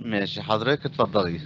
ماشي، حضرتك اتفضلي.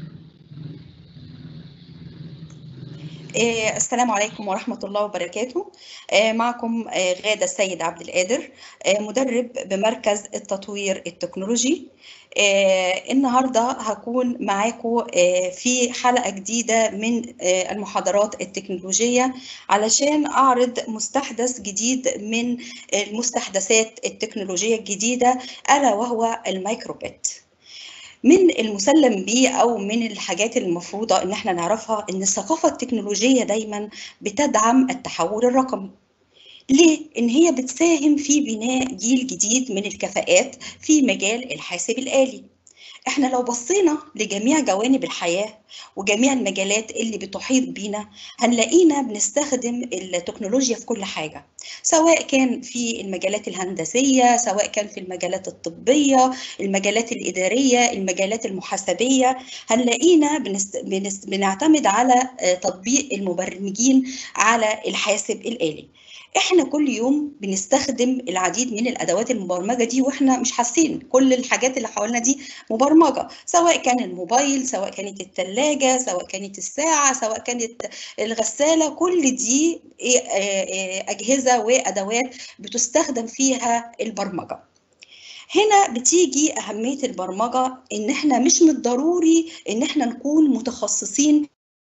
السلام عليكم ورحمة الله وبركاته. معكم غادة السيد عبد القادر، مدرب بمركز التطوير التكنولوجي. النهاردة هكون معاكم في حلقة جديدة من المحاضرات التكنولوجية علشان أعرض مستحدث جديد من المستحدثات التكنولوجية الجديدة، ألا وهو الميكروبات. من المسلم بيه أو من الحاجات المفروضة إن احنا نعرفها إن الثقافة التكنولوجية دايما بتدعم التحول الرقمي. ليه؟ إن هي بتساهم في بناء جيل جديد من الكفاءات في مجال الحاسب الآلي. احنا لو بصينا لجميع جوانب الحياة وجميع المجالات اللي بتحيط بينا هنلاقينا بنستخدم التكنولوجيا في كل حاجة، سواء كان في المجالات الهندسية، سواء كان في المجالات الطبية، المجالات الإدارية، المجالات المحاسبية. هنلاقينا بنعتمد على تطبيق المبرمجين على الحاسب الآلي. احنا كل يوم بنستخدم العديد من الادوات المبرمجه دي واحنا مش حاسين. كل الحاجات اللي حوالينا دي مبرمجه، سواء كان الموبايل، سواء كانت الثلاجه، سواء كانت الساعه، سواء كانت الغساله. كل دي اجهزه وادوات بتستخدم فيها البرمجه. هنا بتيجي اهميه البرمجه، ان احنا مش من الضروري ان احنا نكون متخصصين.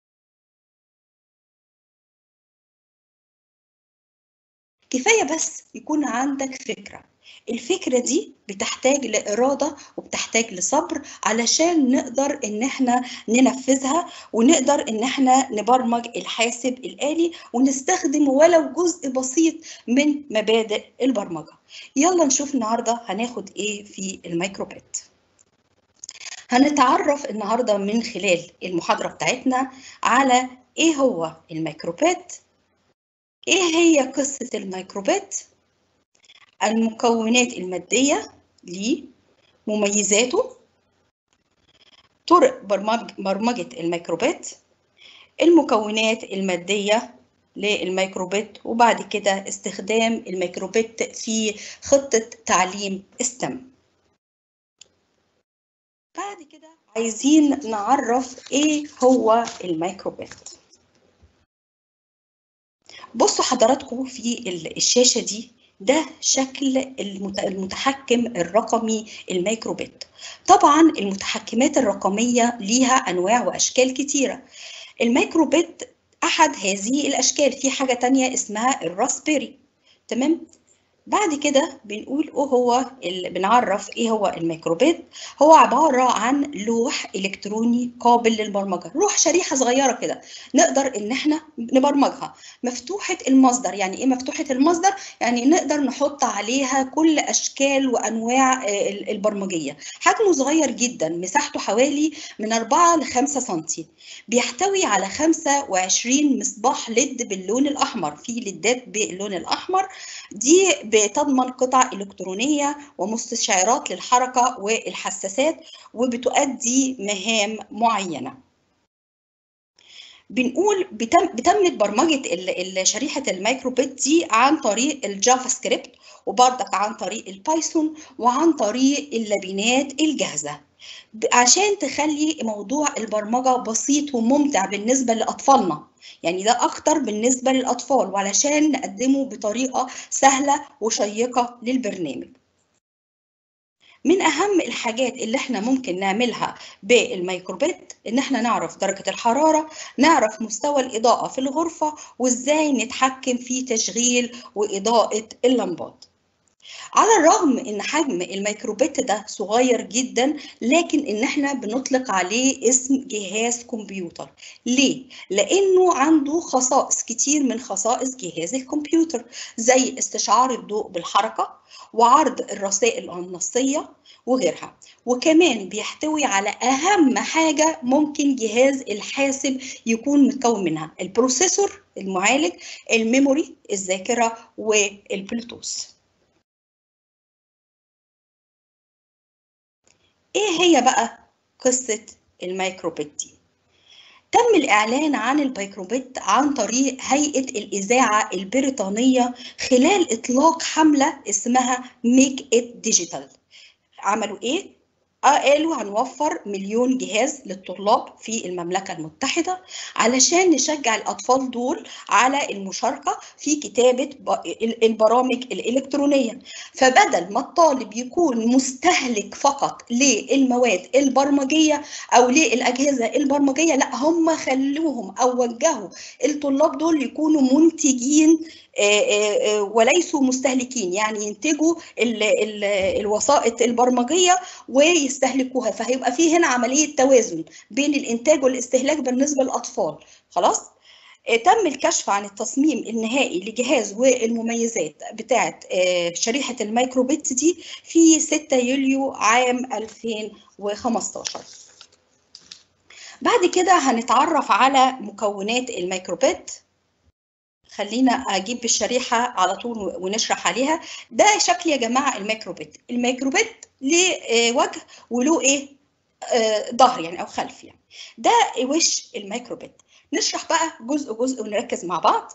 كفاية بس يكون عندك فكرة. الفكرة دي بتحتاج لإرادة وبتحتاج لصبر علشان نقدر إن احنا ننفذها، ونقدر إن احنا نبرمج الحاسب الآلي ونستخدم ولو جزء بسيط من مبادئ البرمجة. يلا نشوف النهاردة هناخد إيه في الميكروبات. هنتعرف النهاردة من خلال المحاضرة بتاعتنا على إيه هو الميكروبات، إيه هي قصة الميكروبات، المكونات المادية ليه، مميزاته، طرق برمجة الميكروبات، المكونات المادية للميكروبات، وبعد كده استخدام الميكروبات في خطة تعليم STEM. بعد كده عايزين نعرف ايه هو الميكروبات. بصوا حضراتكم في الشاشة دي، ده شكل المتحكم الرقمي الميكروبات. طبعا المتحكمات الرقمية ليها أنواع وأشكال كتيرة. الميكروبات أحد هذه الأشكال. في حاجة تانية اسمها الراسبيري. تمام؟ بعد كده بنقول بنعرف ايه هو الميكروبات. هو عبارة عن لوح إلكتروني قابل للبرمجة، لوح شريحة صغيرة كده نقدر ان احنا نبرمجها، مفتوحة المصدر. يعني ايه مفتوحة المصدر؟ يعني نقدر نحط عليها كل اشكال وانواع البرمجية. حجمه صغير جدا، مساحته حوالي من 4 ل 5 سنتي. بيحتوي على 25 مصباح ليد باللون الأحمر. في ليدات باللون الأحمر دي بتضمن قطع إلكترونية ومستشعرات للحركة والحساسات، وبتؤدي مهام معينة. بنقول بتمت برمجة شريحة الميكروبات دي عن طريق الجافا سكريبت، وبرضك عن طريق البايثون، وعن طريق اللبنات الجاهزة، عشان تخلي موضوع البرمجة بسيط وممتع بالنسبة لأطفالنا. يعني ده أكتر بالنسبة للأطفال، وعلشان نقدمه بطريقة سهلة وشيقة للبرنامج. من أهم الحاجات اللي احنا ممكن نعملها بالميكروبات إن احنا نعرف درجة الحرارة، نعرف مستوى الإضاءة في الغرفة، وإزاي نتحكم في تشغيل وإضاءة اللمبات. على الرغم ان حجم الميكروبات ده صغير جدا، لكن ان احنا بنطلق عليه اسم جهاز كمبيوتر. ليه؟ لانه عنده خصائص كتير من خصائص جهاز الكمبيوتر، زي استشعار الضوء بالحركة، وعرض الرسائل النصية وغيرها. وكمان بيحتوي على اهم حاجة ممكن جهاز الحاسب يكون متكون منها: البروسيسور المعالج، الميموري الذاكرة، والبلوتوث. ايه هي بقى قصة الميكروبات دي؟ تم الإعلان عن الميكروبات عن طريق هيئة الإذاعة البريطانية خلال إطلاق حملة اسمها Make It Digital. عملوا إيه؟ قالوا هنوفر 1,000,000 جهاز للطلاب في المملكة المتحدة علشان نشجع الأطفال دول على المشاركة في كتابة البرامج الإلكترونية. فبدل ما الطالب يكون مستهلك فقط للمواد البرمجية أو للأجهزة البرمجية، لا، هم خلوهم أو وجهوا الطلاب دول يكونوا منتجين وليسوا مستهلكين، يعني ينتجوا الوسائط البرمجية ويستهلكوها. فهيبقى في هنا عملية توازن بين الإنتاج والاستهلاك بالنسبة للأطفال. خلاص؟ تم الكشف عن التصميم النهائي لجهاز والمميزات بتاعة شريحة الميكروبت دي في 6 يوليو عام 2015. بعد كده هنتعرف على مكونات الميكروبت. خلينا اجيب الشريحه على طول ونشرح عليها. ده شكل يا جماعه الميكروبت. الميكروبت ليه وجه وله ايه ظهر يعني او خلف يعني. ده وش الميكروبت. نشرح بقى جزء جزء ونركز مع بعض.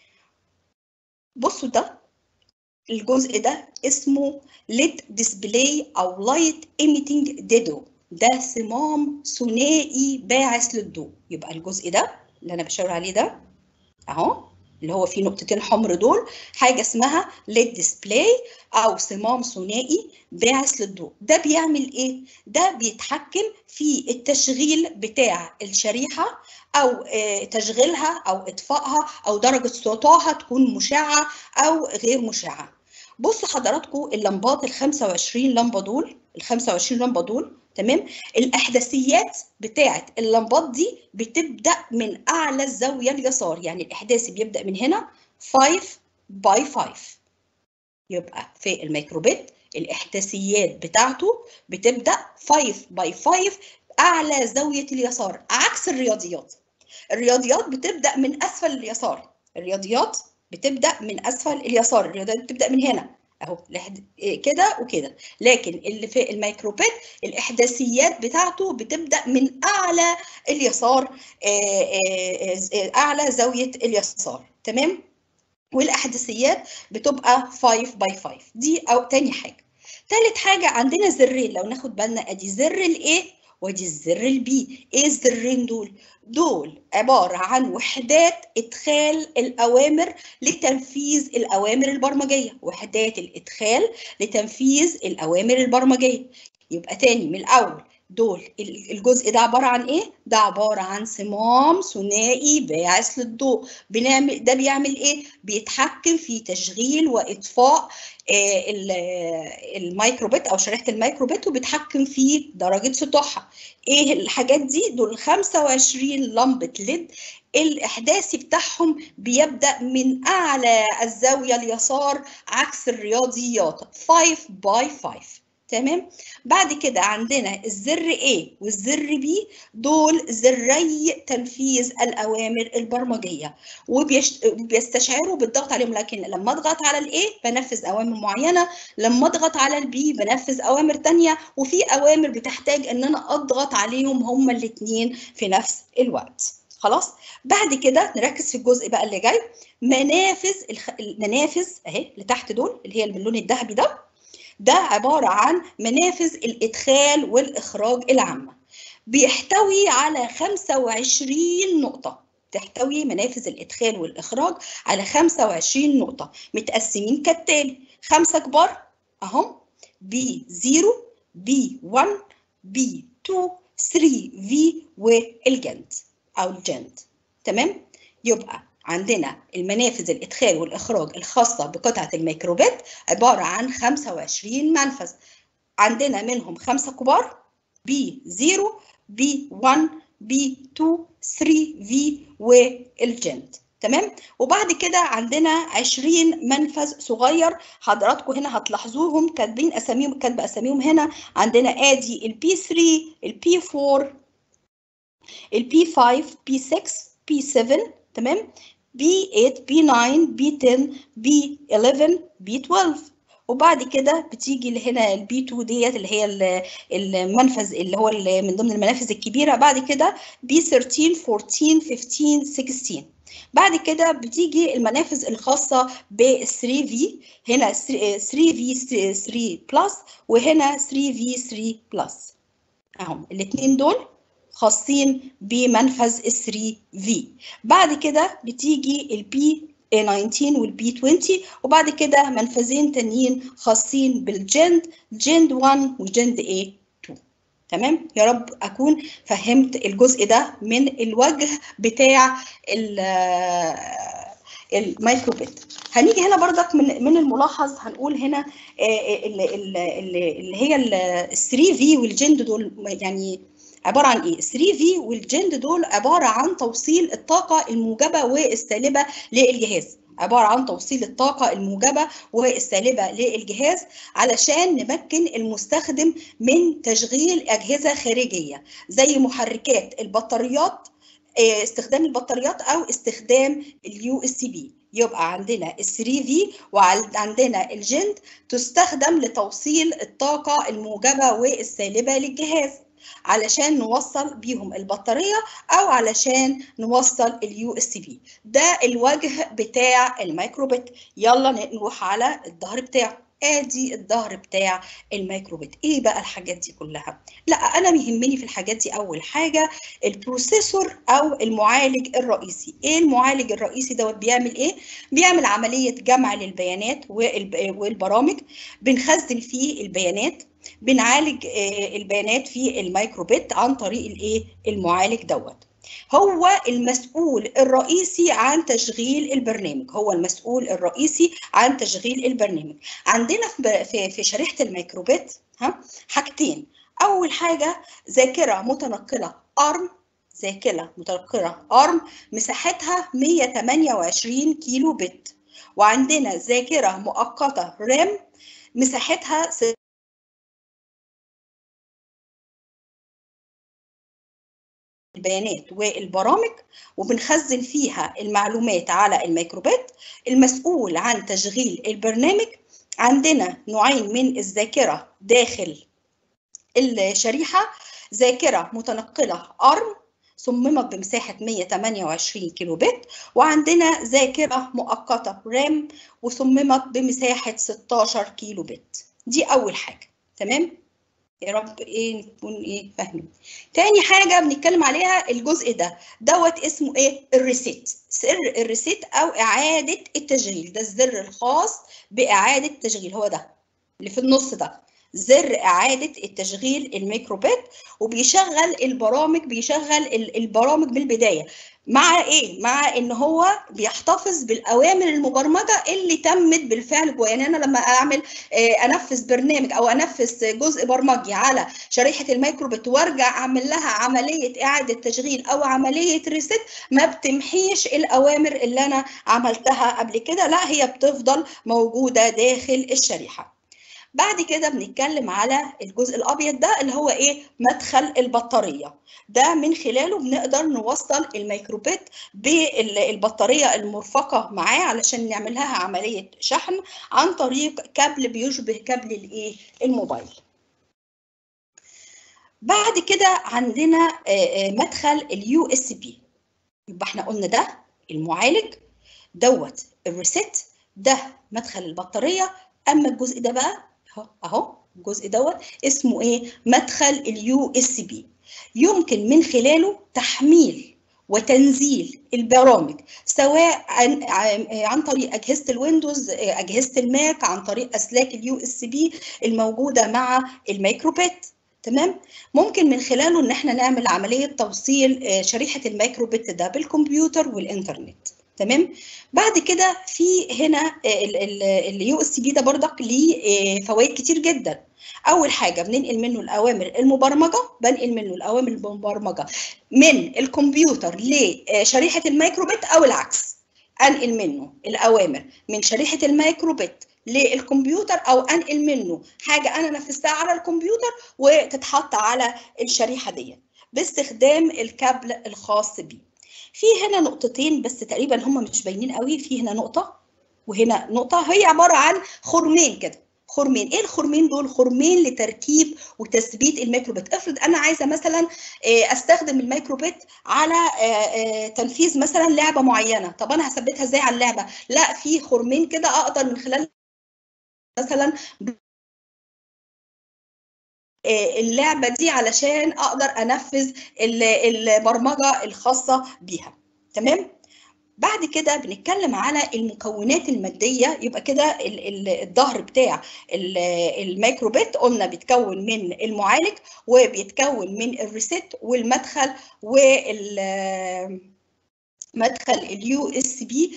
بصوا ده الجزء ده اسمه ليد ديسبلاي او لايت ايميتنج ديدو. ده صمام ثنائي باعث للضوء. يبقى الجزء ده اللي انا بشاور عليه ده اهو، اللي هو فيه نقطتين حمر دول، حاجه اسمها ليد ديسبلاي او صمام ثنائي باعث للضوء. ده بيعمل ايه؟ ده بيتحكم في التشغيل بتاع الشريحه او تشغيلها او اطفائها او درجه سطوعها تكون مشعه او غير مشعه. بصوا حضراتكم اللمبات ال 25 لمبه دول، ال 25 لمبه دول تمام. الاحداثيات بتاعه اللمبات دي بتبدا من اعلى الزاويه اليسار، يعني الاحداثي بيبدا من هنا 5x5. يبقى في الميكروبت الاحداثيات بتاعته بتبدا 5x5 اعلى زاويه اليسار، عكس الرياضيات. الرياضيات بتبدا من اسفل اليسار. الرياضيات بتبدا من اسفل اليسار. الرياضيات بتبدا من هنا اهو كده وكده. لكن اللي في الميكروبت الاحداثيات بتاعته بتبدا من اعلى اليسار، اعلى زاويه اليسار تمام. والاحداثيات بتبقى 5x5. دي او تاني حاجه. تالت حاجه عندنا زرين لو ناخد بالنا، ادي زر الايه ودي الزر البي. ايه الزرين دول؟ دول عباره عن وحدات ادخال الاوامر لتنفيذ الاوامر البرمجيه. وحدات الادخال لتنفيذ الاوامر البرمجيه. يبقى تاني من الاول، دول الجزء ده عباره عن ايه؟ ده عباره عن صمام ثنائي باعث للضوء. ده بيعمل ايه؟ بيتحكم في تشغيل واطفاء الميكروبت او شريحه الميكروبت، وبيتحكم في درجه سطوعها. ايه الحاجات دي؟ دول 25 لمبه ليد. الاحداثي بتاعهم بيبدا من اعلى الزاويه اليسار عكس الرياضيات 5x5 تمام. بعد كده عندنا الزر A والزر B. دول زري تنفيذ الأوامر البرمجية وبيستشعروا بالضغط عليهم. لكن لما اضغط على ال A بنفذ أوامر معينة، لما اضغط على ال B بنفذ أوامر تانية، وفي أوامر بتحتاج إن أنا أضغط عليهم هما الاتنين في نفس الوقت. خلاص. بعد كده نركز في الجزء بقى اللي جاي. المنافذ اهي اللي تحت دول اللي هي باللون الذهبي ده عبارة عن منافذ الإدخال والإخراج العامة. بيحتوي على 25 نقطة. تحتوي منافذ الإدخال والإخراج على 25 نقطة متقسمين كالتالي: 5 كبار أهم، B0 B1 B2 3V والجند أو الجند تمام. يبقى عندنا المنافذ الإدخال والإخراج الخاصة بقطعة الميكروبت عبارة عن 25 منفذ. عندنا منهم 5 كبار B0 B1 B2 3V والجند تمام. وبعد كده عندنا 20 منفذ صغير. حضراتكم هنا هتلاحظوهم كاتبين اساميهم، كاتبه اساميهم هنا. عندنا ادي البي 3 البي 4 البي 5 بي 6 بي 7 تمام، B8 B9 B10 B11 B12. وبعد كده بتيجي هنا البي 2 ديت اللي هي المنفذ اللي هو من ضمن المنافذ الكبيره. بعد كده بي 13 14 15 16. بعد كده بتيجي المنافذ الخاصه ب 3 في، هنا 3 في 3 بلس وهنا 3 في 3 بلس اهم. الاثنين دول خاصين بمنفذ ال 3 في. بعد كده بتيجي البي 19 والبي 20، وبعد كده منفذين تانيين خاصين بالجند، جند 1 وجند A 2. تمام؟ يا رب اكون فهمت الجزء ده من الوجه بتاع المايكرو بت. هنيجي هنا بردك من الملاحظ هنقول هنا اللي هي ال 3 في والجند دول يعني عباره عن ايه؟ 3 في والجند دول عباره عن توصيل الطاقه الموجبه والسالبه للجهاز، عباره عن توصيل الطاقه الموجبه والسالبه للجهاز علشان نمكن المستخدم من تشغيل اجهزه خارجيه زي محركات البطاريات، استخدام البطاريات او استخدام اليو اس بي. يبقى عندنا ال 3 في وعندنا الجند تستخدم لتوصيل الطاقه الموجبه والسالبه للجهاز علشان نوصل بيهم البطاريه او علشان نوصل اليو اس بي. ده الوجه بتاع المايكرو بت. يلا نروح على الظهر بتاعه. ادي الظهر بتاع المايكرو بت. ايه بقى الحاجات دي كلها؟ لا انا يهمني في الحاجات دي اول حاجه البروسيسور او المعالج الرئيسي. ايه المعالج الرئيسي دوت بيعمل ايه؟ بيعمل عمليه جمع للبيانات والبرامج، بنخزن فيه البيانات، بنعالج البيانات في المايكرو بت عن طريق الايه؟ المعالج دوت. هو المسؤول الرئيسي عن تشغيل البرنامج، هو المسؤول الرئيسي عن تشغيل البرنامج. عندنا في شريحه المايكرو بت حاجتين. اول حاجه ذاكره متنقله ارم، ذاكره متنقله ارم مساحتها 128 كيلو بت، وعندنا ذاكره مؤقته رام مساحتها البيانات والبرامج، وبنخزن فيها المعلومات على الميكروبت. المسؤول عن تشغيل البرنامج عندنا نوعين من الذاكرة داخل الشريحة، ذاكرة متنقلة ARM صممت بمساحة 128 كيلو بت، وعندنا ذاكرة مؤقتة RAM وصممت بمساحة 16 كيلو بت. دي أول حاجة. تمام؟ يا رب ايه نكون ايه فاهمين. تاني حاجه بنتكلم عليها الجزء دوت اسمه ايه؟ الريسيت. سر الريسيت او اعاده التشغيل، ده الزر الخاص باعاده التشغيل، هو ده اللي في النص ده زر اعاده التشغيل الميكروبت، وبيشغل البرامج، بيشغل البرامج من البدايه. مع ايه؟ مع ان هو بيحتفظ بالاوامر المبرمجه اللي تمت بالفعل جوه. يعني انا لما اعمل انفذ برنامج او انفذ جزء برمجي على شريحه الميكروبت وارجع اعمل لها عمليه اعاده تشغيل او عمليه ريست، ما بتمحيش الاوامر اللي انا عملتها قبل كده، لا هي بتفضل موجوده داخل الشريحه. بعد كده بنتكلم على الجزء الابيض ده اللي هو ايه؟ مدخل البطاريه. ده من خلاله بنقدر نوصل الميكروبت بالبطاريه المرفقه معاه علشان نعمل لها عمليه شحن عن طريق كابل بيشبه كابل الايه؟ الموبايل. بعد كده عندنا مدخل اليو اس بي. يبقى احنا قلنا ده المعالج دوت الريست، ده مدخل البطاريه. اما الجزء ده بقى اهو الجزء دوت اسمه ايه؟ مدخل اليو اس بي. يمكن من خلاله تحميل وتنزيل البرامج سواء عن طريق اجهزه الويندوز، اجهزه الماك، عن طريق اسلاك اليو اس بي الموجوده مع الميكروبت. تمام؟ ممكن من خلاله ان احنا نعمل عمليه توصيل شريحه الميكروبت ده بالكمبيوتر والانترنت. تمام؟ بعد كده في هنا اليو اس بي ده برضك ليه فوائد كتير جدا. اول حاجه بننقل منه الاوامر المبرمجه، بنقل منه الاوامر المبرمجه من الكمبيوتر لشريحه الميكروبت او العكس. انقل منه الاوامر من شريحه الميكروبت للكمبيوتر، او انقل منه حاجه انا نفذتها على الكمبيوتر وتتحط على الشريحه دي باستخدام الكابل الخاص بيه. في هنا نقطتين بس تقريبا هم مش باينين قوي، في هنا نقطه وهنا نقطه، هي عباره عن خرمين كده، خرمين. ايه الخرمين دول؟ خرمين لتركيب وتثبيت الميكروبت. افرض انا عايزه مثلا استخدم الميكروبت على تنفيذ مثلا لعبه معينه، طب انا هثبتها ازاي على اللعبه؟ لا، في خرمين كده اقدر من خلال مثلا اللعبه دي علشان اقدر انفذ البرمجه الخاصه بيها. تمام. بعد كده بنتكلم على المكونات الماديه. يبقى كده الظهر بتاع الميكروبت قلنا بيتكون من المعالج، وبيتكون من الريست والمدخل مدخل اليو اس بي،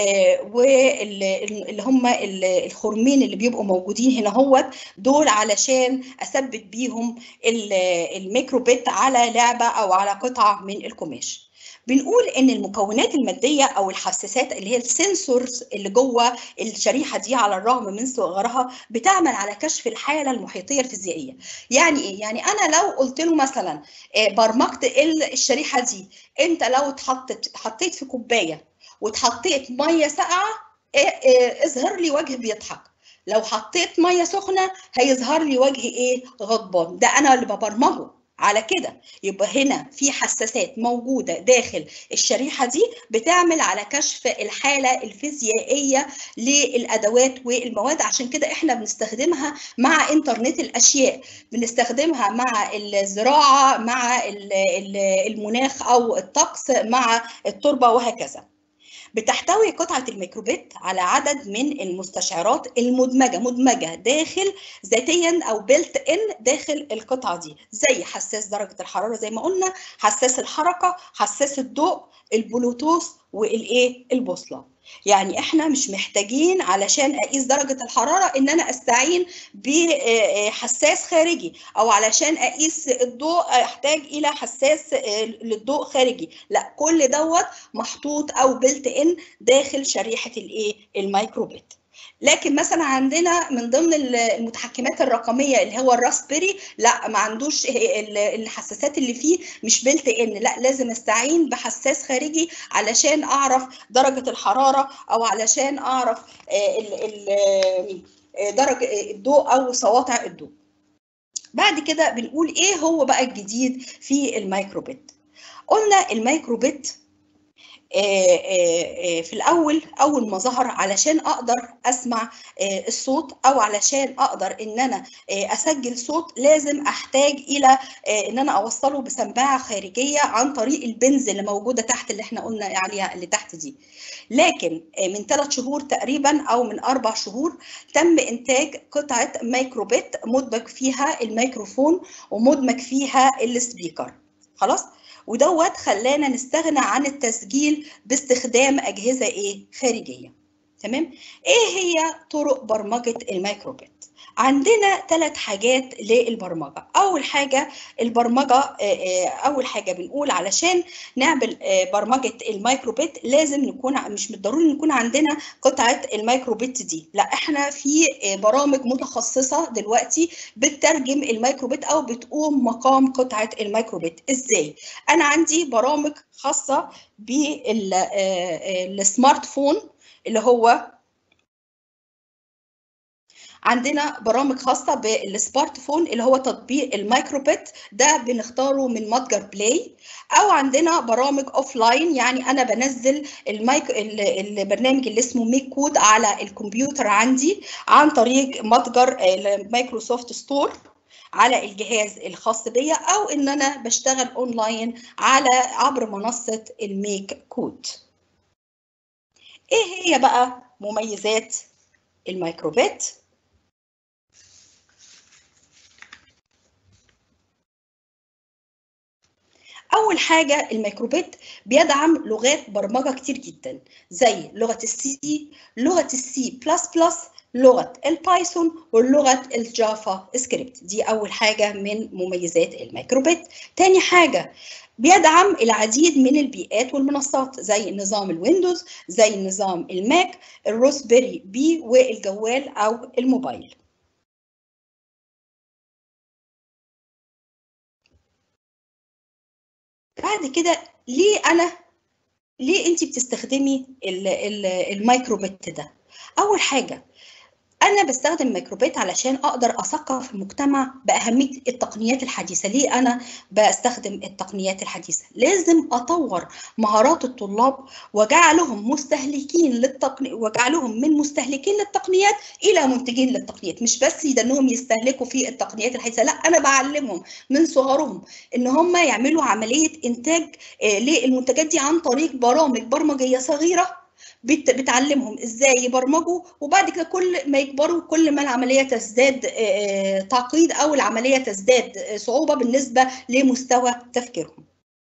واللي هم الخرمين اللي بيبقوا موجودين هنا هو دول علشان اثبت بيهم الميكروبت على لعبه او على قطعه من القماش. بنقول ان المكونات الماديه او الحساسات اللي هي السنسورز اللي جوه الشريحه دي على الرغم من صغرها بتعمل على كشف الحاله المحيطيه الفيزيائيه. يعني ايه؟ يعني انا لو قلت له مثلا برمجت الشريحه دي، انت لو حطيت في كوبايه واتحطيت ميه ساقعه اظهر لي وجه بيضحك، لو حطيت ميه سخنه هيظهر لي وجه ايه؟ غضبان. ده انا اللي ببرمجه على كده. يبقى هنا في حساسات موجوده داخل الشريحه دي بتعمل على كشف الحاله الفيزيائيه للادوات والمواد. عشان كده احنا بنستخدمها مع انترنت الاشياء، بنستخدمها مع الزراعه، مع المناخ او الطقس، مع التربه وهكذا. بتحتوي قطعة الميكروبت على عدد من المستشعرات مدمجة داخل ذاتيا أو بيلت إن داخل القطعة دي، زي حساس درجة الحرارة زي ما قلنا، حساس الحركة، حساس الضوء، البلوتوث، والإيه؟ البوصلة. يعني احنا مش محتاجين علشان اقيس درجة الحرارة ان انا استعين بحساس خارجي، او علشان اقيس الضوء احتاج الى حساس للضوء خارجي. لا، كل دوت محطوط او بلت ان داخل شريحة الايه؟ الميكروبت. لكن مثلا عندنا من ضمن المتحكمات الرقميه اللي هو الراسبيري، لا ما عندوش الحساسات اللي فيه مش بلت ان، لا لازم استعين بحساس خارجي علشان اعرف درجه الحراره، او علشان اعرف درجه الضوء او سواطع الضوء. بعد كده بنقول ايه هو بقى الجديد في الميكروبت. قلنا الميكروبت في الأول أول ما ظهر علشان أقدر أسمع الصوت، أو علشان أقدر إن أنا أسجل صوت، لازم أحتاج إلى إن أنا أوصله بسماعة خارجية عن طريق البنز اللي موجودة تحت اللي إحنا قلنا عليها اللي تحت دي. لكن من 3 شهور تقريبا أو من 4 شهور تم إنتاج قطعة ميكروبت مدمج فيها الميكروفون ومدمج فيها السبيكر. خلاص؟ ودوت خلانا نستغنى عن التسجيل باستخدام أجهزة إيه؟ خارجية. تمام؟ إيه هي طرق برمجة الميكروبت؟ عندنا 3 حاجات للبرمجة. أول حاجة البرمجة، أول حاجة بنقول علشان نعمل برمجة الميكروبت لازم نكون، مش بالضروري نكون عندنا قطعة الميكروبت دي، لا احنا في برامج متخصصة دلوقتي بتترجم الميكروبت أو بتقوم مقام قطعة الميكروبت. إزاي؟ أنا عندي برامج خاصة بالسمارت فون، اللي هو عندنا برامج خاصة بالسمارت فون اللي هو تطبيق الميكروبت ده بنختاره من متجر بلاي، او عندنا برامج اوف لاين، يعني انا بنزل البرنامج اللي اسمه ميك كود على الكمبيوتر عندي عن طريق متجر مايكروسوفت ستور على الجهاز الخاص بيا، او ان انا بشتغل اونلاين عبر منصة الميك كود. ايه هي بقى مميزات الميكروبت؟ أول حاجة الميكروبت بيدعم لغات برمجة كتير جدا، زي لغة السي، لغة السي بلس بلس، لغة البايثون، ولغة الجافا سكريبت. دي أول حاجة من مميزات الميكروبت. تاني حاجة بيدعم العديد من البيئات والمنصات زي نظام الويندوز، زي نظام الماك، الروزبيري بي، والجوال أو الموبايل. بعد كده ليه انت بتستخدمي الميكروبت ده؟ اول حاجه أنا باستخدم ميكروبات علشان أقدر أثقف المجتمع بأهمية التقنيات الحديثة. ليه أنا باستخدم التقنيات الحديثة؟ لازم أطور مهارات الطلاب وجعلهم وجعلهم من مستهلكين للتقنيات إلى منتجين للتقنيات. مش بس ده إنهم يستهلكوا في التقنيات الحديثة، لا، أنا بعلمهم من صغرهم إن هم يعملوا عملية إنتاج للمنتجات دي عن طريق برامج برمجية صغيرة بتعلمهم ازاي يبرمجوا، وبعد كده كل ما يكبروا كل ما العمليه تزداد تعقيد او العمليه تزداد صعوبه بالنسبه لمستوى تفكيرهم.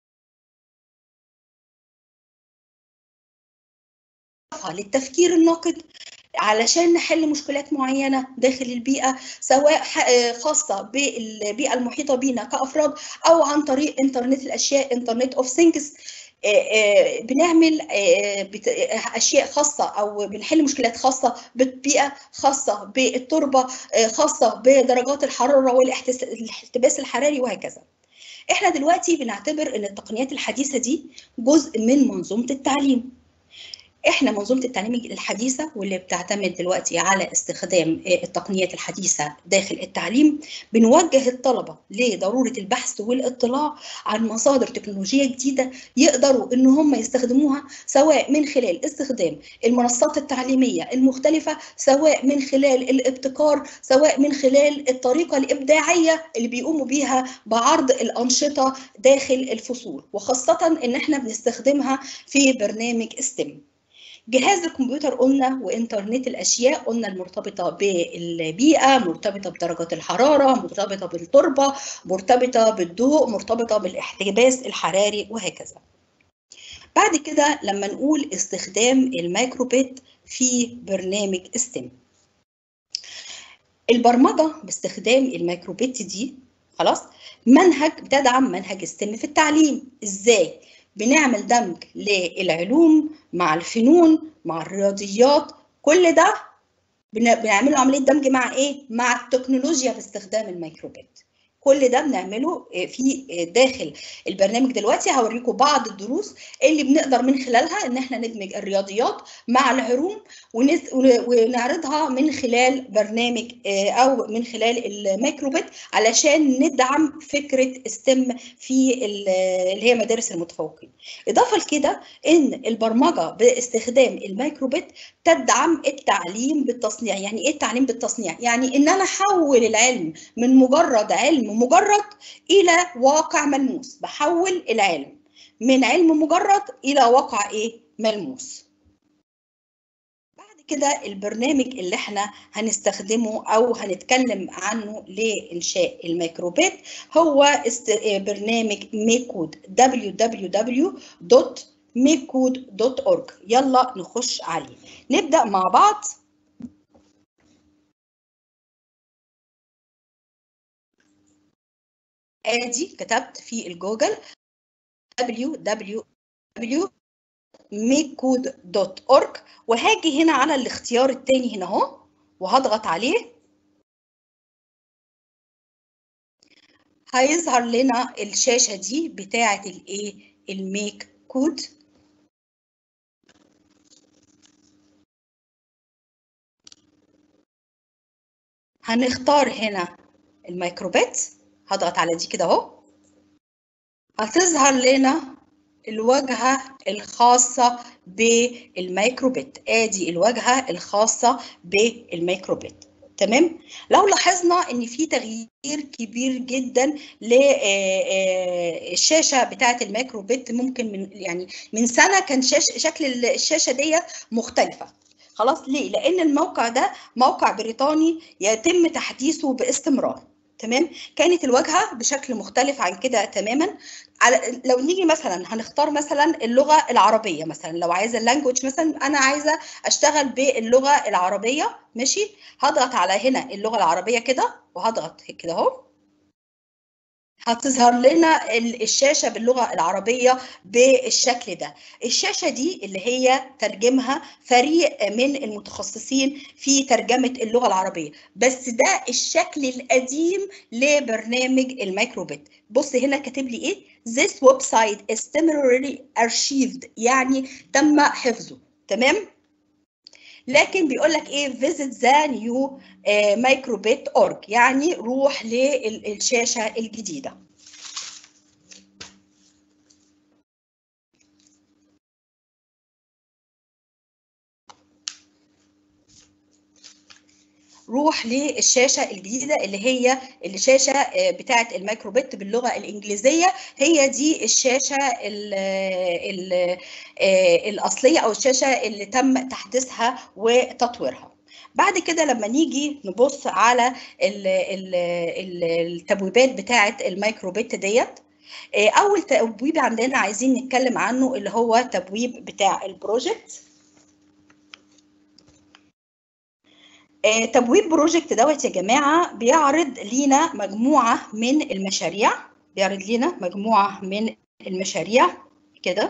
للتفكير الناقد علشان نحل مشكلات معينه داخل البيئه، سواء خاصه بالبيئه المحيطه بينا كافراد او عن طريق انترنت الاشياء، انترنت اوف ثينجز. بنعمل اشياء خاصه او بنحل مشكلات خاصه بالبيئه، خاصه بالتربه، خاصه بدرجات الحراره والاحتباس الحراري وهكذا. احنا دلوقتي بنعتبر ان التقنيات الحديثه دي جزء من منظومه التعليم. احنا منظومه التعليم الحديثه واللي بتعتمد دلوقتي على استخدام التقنيات الحديثه داخل التعليم، بنوجه الطلبه لضروره البحث والاطلاع عن مصادر تكنولوجيه جديده يقدروا ان هم يستخدموها، سواء من خلال استخدام المنصات التعليميه المختلفه، سواء من خلال الابتكار، سواء من خلال الطريقه الابداعيه اللي بيقوموا بيها بعرض الانشطه داخل الفصول، وخاصه ان احنا بنستخدمها في برنامج ستيم. جهاز الكمبيوتر قلنا، وإنترنت الأشياء قلنا، المرتبطة بالبيئة، مرتبطة بدرجات الحرارة، مرتبطة بالتربة، مرتبطة بالضوء، مرتبطة بالاحتباس الحراري وهكذا. بعد كده لما نقول استخدام الميكروبيت في برنامج ستيم، البرمجة باستخدام الميكروبيت دي خلاص بتدعم منهج ستيم في التعليم. ازاي؟ بنعمل دمج للعلوم مع الفنون مع الرياضيات، كل ده بنعمله عمليه دمج مع ايه؟ مع التكنولوجيا باستخدام الميكروبات. كل ده بنعمله في داخل البرنامج. دلوقتي هوريكم بعض الدروس اللي بنقدر من خلالها ان احنا ندمج الرياضيات مع العلوم ونعرضها من خلال برنامج او من خلال الميكروبات علشان ندعم فكره ستيم في اللي هي مدارس المتفوقين. اضافه لكده ان البرمجه باستخدام الميكروبات تدعم التعليم بالتصنيع. يعني ايه التعليم بالتصنيع؟ يعني ان انا احول العلم من مجرد علم مجرد الى واقع ملموس. بحول العلم من علم مجرد الى واقع ايه؟ ملموس. بعد كده البرنامج اللي احنا هنستخدمه او هنتكلم عنه لانشاء الميكروبات هو برنامج ميكود www.makecode.org. يلا نخش عليه، نبدأ مع بعض. ادي كتبت في الجوجل www.makecode.org، وهاجي هنا على الاختيار الثاني هنا اهو وهضغط عليه. هيظهر لنا الشاشة دي بتاعة الايه؟ الميك كود. هنختار هنا الميكروبات، هضغط على دي كده اهو، هتظهر لنا الواجهة الخاصة بالميكروبت. ادي الواجهة الخاصة بالميكروبت. تمام. لو لاحظنا ان في تغيير كبير جدا للشاشه بتاعه الميكروبت، ممكن من سنه كان شكل الشاشه ديت مختلفه. خلاص، ليه؟ لان الموقع ده موقع بريطاني يتم تحديثه باستمرار. تمام. كانت الواجهه بشكل مختلف عن كده تماما. لو نيجي مثلا هنختار مثلا اللغه العربيه، مثلا لو عايزه اللانجوج، مثلا انا عايزه اشتغل باللغه العربيه، ماشي، هضغط على هنا اللغه العربيه كده وهضغط كده اهو، هتظهر لنا الشاشه باللغه العربيه بالشكل ده. الشاشه دي اللي هي ترجمها فريق من المتخصصين في ترجمه اللغه العربيه، بس ده الشكل القديم لبرنامج الميكروبت. بص هنا كاتب لي ايه؟ This website is temporarily archived، يعني تم حفظه. تمام. لكن بيقول لك ايه visit the new microbit.org، يعني روح للشاشه الجديده. روح للشاشه الجديده اللي هي الشاشه بتاعه الميكروبت باللغه الانجليزيه، هي دي الشاشه الاصليه او الشاشه اللي تم تحديثها وتطويرها. بعد كده لما نيجي نبص على التبويبات بتاعه الميكروبت ديت، اول تبويب عندنا عايزين نتكلم عنه اللي هو تبويب بتاع البروجكت. تبويب بروجكت دوت يا جماعه بيعرض لينا مجموعه من المشاريع، بيعرض لينا مجموعه من المشاريع كده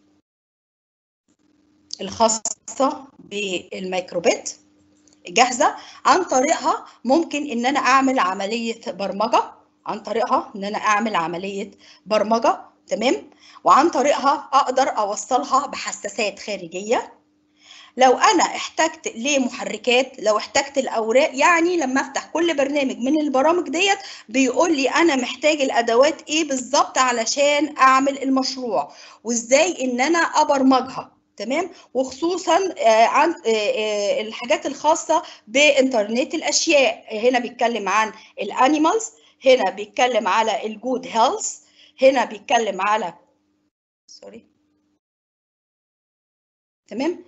الخاصه بالميكروبت جاهزه، عن طريقها ممكن ان انا اعمل عمليه برمجه، عن طريقها ان انا اعمل عمليه برمجه، تمام، وعن طريقها اقدر اوصلها بحساسات خارجيه. لو انا احتجت لمحركات، لو احتجت الاوراق، يعني لما افتح كل برنامج من البرامج ديت بيقول لي انا محتاج الادوات ايه بالظبط علشان اعمل المشروع، وازاي ان انا ابرمجها، تمام، وخصوصا عن الحاجات الخاصه بانترنت الاشياء. هنا بيتكلم عن الانيمالز، هنا بيتكلم على الجود هيلث، هنا بيتكلم على سوري، تمام،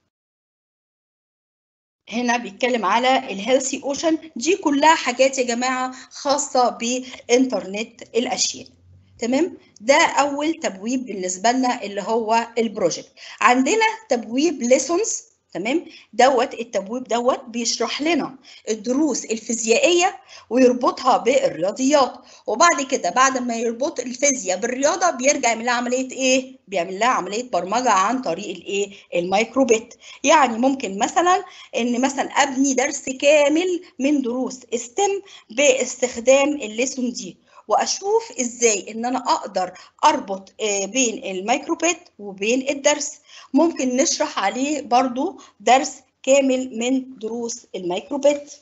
هنا بيتكلم على الهيلثي اوشن. دي كلها حاجات يا جماعه خاصه بانترنت الاشياء، تمام. ده اول تبويب بالنسبه لنا اللي هو البروجكت. عندنا تبويب ليسونز، تمام، دوت التبويب دوت بيشرح لنا الدروس الفيزيائيه ويربطها بالرياضيات، وبعد كده بعد ما يربط الفيزياء بالرياضه بيرجع يعمل لها عمليه ايه؟ بيعمل لها عمليه برمجه عن طريق الايه؟ الميكروبت. يعني ممكن مثلا ان مثلا ابني درس كامل من دروس ستيم باستخدام الليسون دي، واشوف ازاي ان انا اقدر اربط بين الميكروبت وبين الدرس. ممكن نشرح عليه برضو درس كامل من دروس الميكروبت.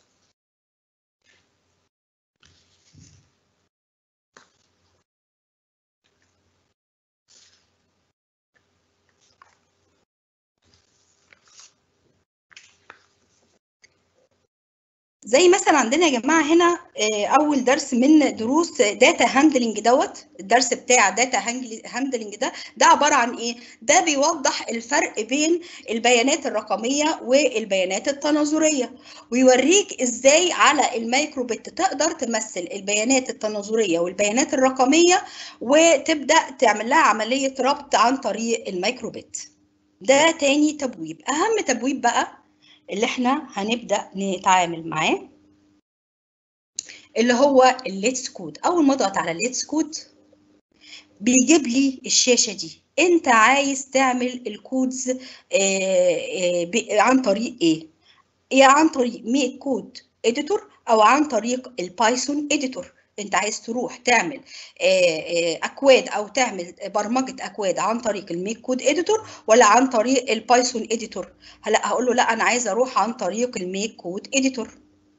زي مثلا عندنا يا جماعه هنا اول درس من دروس داتا هاندلنج دوت، الدرس بتاع داتا هاندلنج ده عباره عن ايه؟ ده بيوضح الفرق بين البيانات الرقميه والبيانات التناظريه، ويوريك ازاي على الميكروبت تقدر تمثل البيانات التناظريه والبيانات الرقميه وتبدا تعمل لها عمليه ربط عن طريق الميكروبت. ده تاني تبويب. اهم تبويب بقى اللي احنا هنبدأ نتعامل معاه اللي هو الليتس كود. اول ما اضغط على الليتس كود بيجيب لي الشاشة دي، انت عايز تعمل الكودز عن طريق ايه؟ يا عن طريق ميك كود اديتور او عن طريق البايثون اديتور. انت عايز تروح تعمل اكواد او تعمل برمجه اكواد عن طريق الميك كود اديتور ولا عن طريق البايثون اديتور؟ هلا هقول له لا انا عايز اروح عن طريق الميك كود اديتور.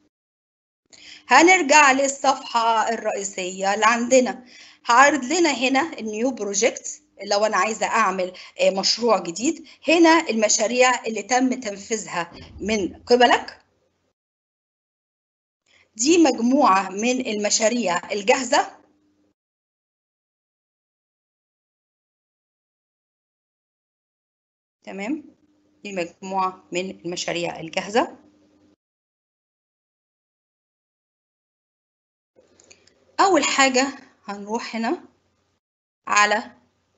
هنرجع للصفحه الرئيسيه اللي عندنا، هعرض لنا هنا النيو بروجكت. لو انا عايزه اعمل مشروع جديد، هنا المشاريع اللي تم تنفيذها من قبلك. دي مجموعة من المشاريع الجاهزة، تمام، دي مجموعة من المشاريع الجاهزة. أول حاجة هنروح هنا على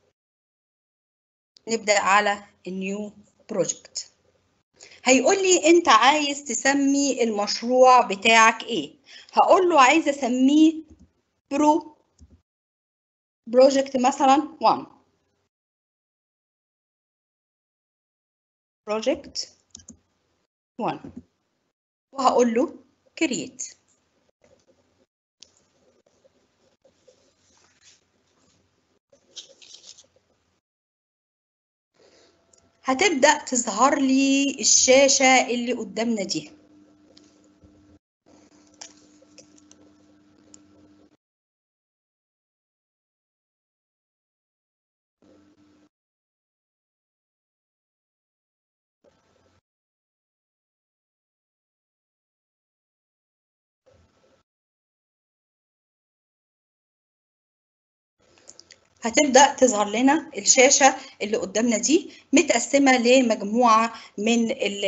نبدأ على النيو بروجكت. هيقول لي أنت عايز تسمي المشروع بتاعك إيه؟ هقول له عايزة أسميه برو بروجكت مثلا 1، بروجكت 1، وهقول له كرييت. هتبدأ تظهر لي الشاشة اللي قدامنا دي. هتبدأ تظهر لنا الشاشة اللي قدامنا دي متقسمة لمجموعة من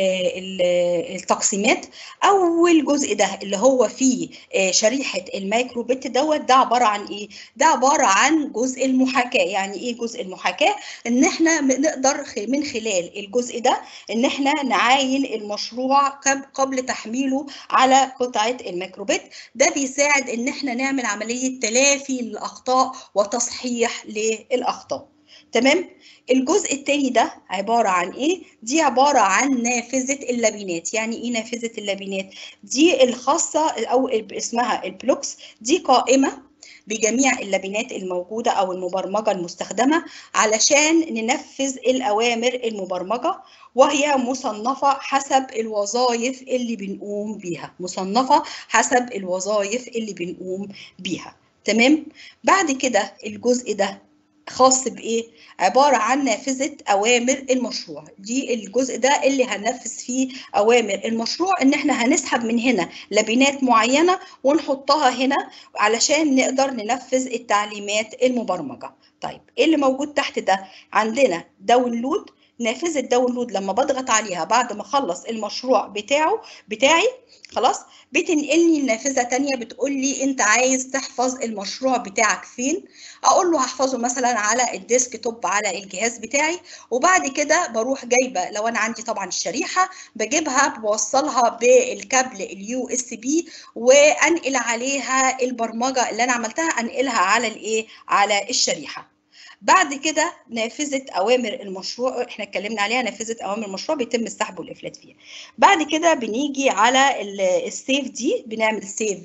التقسيمات. أول جزء ده اللي هو فيه شريحة المايكرو بت دوت، ده عبارة عن إيه؟ ده عبارة عن جزء المحاكاة. يعني إيه جزء المحاكاة؟ إن إحنا نقدر من خلال الجزء ده إن إحنا نعاين المشروع قبل تحميله على قطعة المايكرو بت. ده بيساعد إن إحنا نعمل عملية تلافي للأخطاء وتصحيح للأخطاء. تمام. الجزء الثاني ده عبارة عن إيه؟ دي عبارة عن نافذة اللبنات. يعني إيه نافذة اللبنات؟ دي الخاصة أو اسمها البلوكس، دي قائمة بجميع اللبنات الموجودة أو المبرمجة المستخدمة علشان ننفذ الأوامر المبرمجة، وهي مصنفة حسب الوظائف اللي بنقوم بيها. مصنفة حسب الوظائف اللي بنقوم بيها. تمام. بعد كده الجزء ده خاص بإيه؟ عبارة عن نافذة أوامر المشروع. دي الجزء ده اللي هننفذ فيه أوامر المشروع، إن إحنا هنسحب من هنا لبنات معينة ونحطها هنا علشان نقدر ننفذ التعليمات المبرمجة. طيب إيه اللي موجود تحت ده؟ عندنا داونلود. نافذة داونلود لما بضغط عليها بعد ما أخلص المشروع بتاعي خلاص، بتنقلني لنافذة تانية بتقول لي أنت عايز تحفظ المشروع بتاعك فين؟ اقول له هحفظه مثلا على الديسك توب على الجهاز بتاعي. وبعد كده بروح جايبه، لو انا عندي طبعا الشريحه بجيبها بوصلها بالكابل اليو اس بي وانقل عليها البرمجه اللي انا عملتها، انقلها على الايه، على الشريحه. بعد كده نافذه اوامر المشروع احنا اتكلمنا عليها، نافذه اوامر المشروع بيتم السحب والافلات فيها. بعد كده بنيجي على السيف دي، بنعمل سيف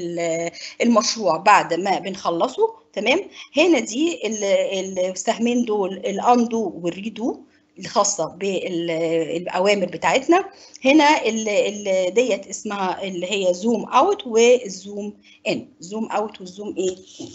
للمشروع بعد ما بنخلصه. تمام. هنا دي السهمين دول الاندو والريدو الخاصه بالاوامر بتاعتنا. هنا ديت اسمها اللي هي زوم اوت والزوم ان. زوم اوت والزوم ايه.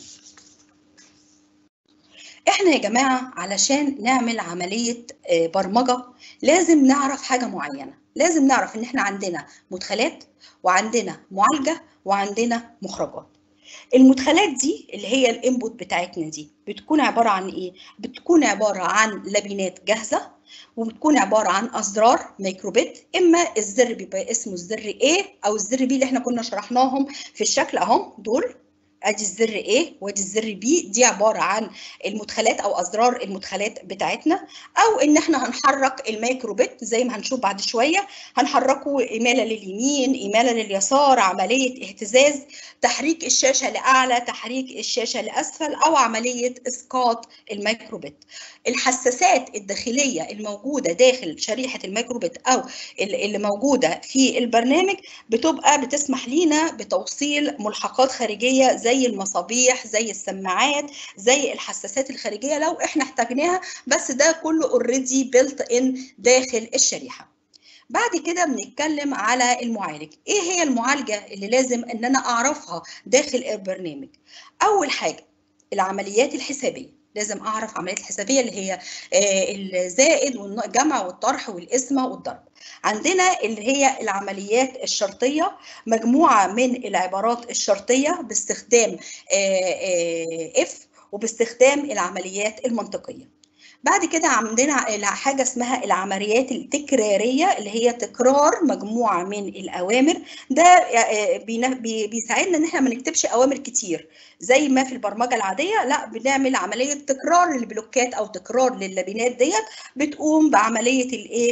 احنا يا جماعه علشان نعمل عمليه برمجه لازم نعرف حاجه معينه. لازم نعرف ان احنا عندنا مدخلات وعندنا معالجه وعندنا مخرجات. المدخلات دي اللي هي الانبوت بتاعتنا دي بتكون عباره عن ايه؟ بتكون عباره عن لبنات جاهزه، وبتكون عباره عن ازرار مايكروبت. اما الزر بيبقى اسمه الزر A او الزر B اللي احنا كنا شرحناهم في الشكل اهم دول. ادي الزر A وادي الزر B، دي عباره عن المدخلات او ازرار المدخلات بتاعتنا. او ان احنا هنحرك المايكروبت زي ما هنشوف بعد شويه، هنحركه اماله لليمين اماله لليسار، عمليه اهتزاز، تحريك الشاشه لاعلى، تحريك الشاشه لاسفل، او عمليه اسقاط المايكروبت. الحساسات الداخليه الموجوده داخل شريحه المايكروبت او اللي موجوده في البرنامج بتبقى بتسمح لينا بتوصيل ملحقات خارجيه زي المصابيح، زي السماعات، زي الحساسات الخارجيه لو احنا احتاجناها. بس ده كله اوريدي بيلت ان داخل الشريحه. بعد كده بنتكلم على المعالج. ايه هي المعالجه اللي لازم ان انا اعرفها داخل البرنامج؟ اول حاجه العمليات الحسابيه. لازم اعرف عمليات الحسابيه اللي هي الزائد والجمع والطرح والقسمه والضرب. عندنا اللي هي العمليات الشرطيه، مجموعه من العبارات الشرطيه باستخدام اف وباستخدام العمليات المنطقيه. بعد كده عندنا حاجه اسمها العمليات التكراريه اللي هي تكرار مجموعه من الاوامر. ده بيساعدنا ان احنا ما نكتبش اوامر كتير زي ما في البرمجه العاديه، لا بنعمل عمليه تكرار للبلوكات او تكرار لللبنات ديت، بتقوم بعمليه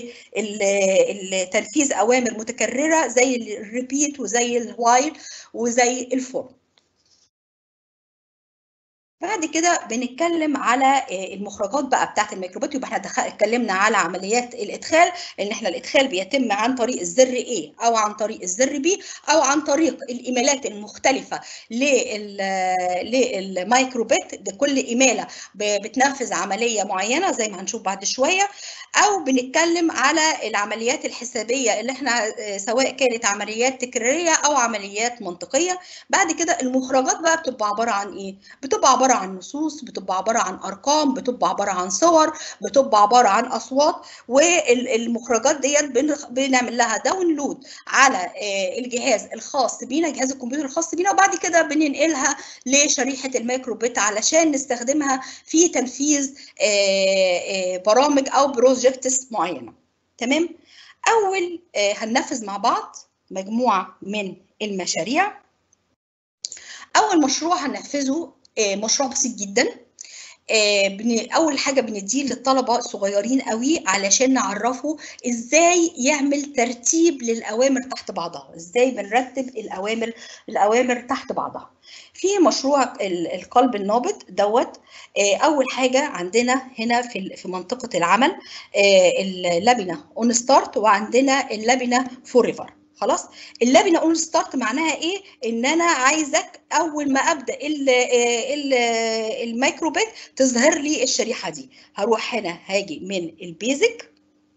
تنفيذ اوامر متكرره زي الريبيت وزي الوايل وزي الفور. بعد كده بنتكلم على المخرجات بقى بتاعت الميكروبات. يبقى احنا اتكلمنا على عمليات الادخال، ان احنا الادخال بيتم عن طريق الزر A او عن طريق الزر B او عن طريق الايميلات المختلفه للميكروبات. ده كل ايميله بتنفذ عمليه معينه زي ما هنشوف بعد شويه. او بنتكلم على العمليات الحسابيه اللي احنا سواء كانت عمليات تكراريه او عمليات منطقيه. بعد كده المخرجات بقى بتبقى عباره عن ايه؟ بتبقى عباره عن نصوص، بتبقى عباره عن ارقام، بتبقى عباره عن صور، بتبقى عباره عن اصوات. والمخرجات ديت بنعمل لها داونلود على الجهاز الخاص بينا، جهاز الكمبيوتر الخاص بينا، وبعد كده بننقلها لشريحه الميكروبيت علشان نستخدمها في تنفيذ برامج او بروجكتس معينه. تمام. اول هننفذ مع بعض مجموعه من المشاريع. اول مشروع هننفذه مشروع بسيط جدا. اول حاجه بنديه للطلبه الصغيرين قوي علشان نعرفه ازاي يعمل ترتيب للاوامر تحت بعضها، ازاي بنرتب الاوامر تحت بعضها. في مشروع القلب النابض دوت. اول حاجه عندنا هنا في منطقه العمل اللبنه اون ستارت، وعندنا اللبنه فور ايفر. خلاص. اللبنه اون ستارت معناها ايه؟ ان انا عايزك اول ما ابدا الميكروبيت تظهر لي الشريحه دي. هروح هنا هاجي من البيزك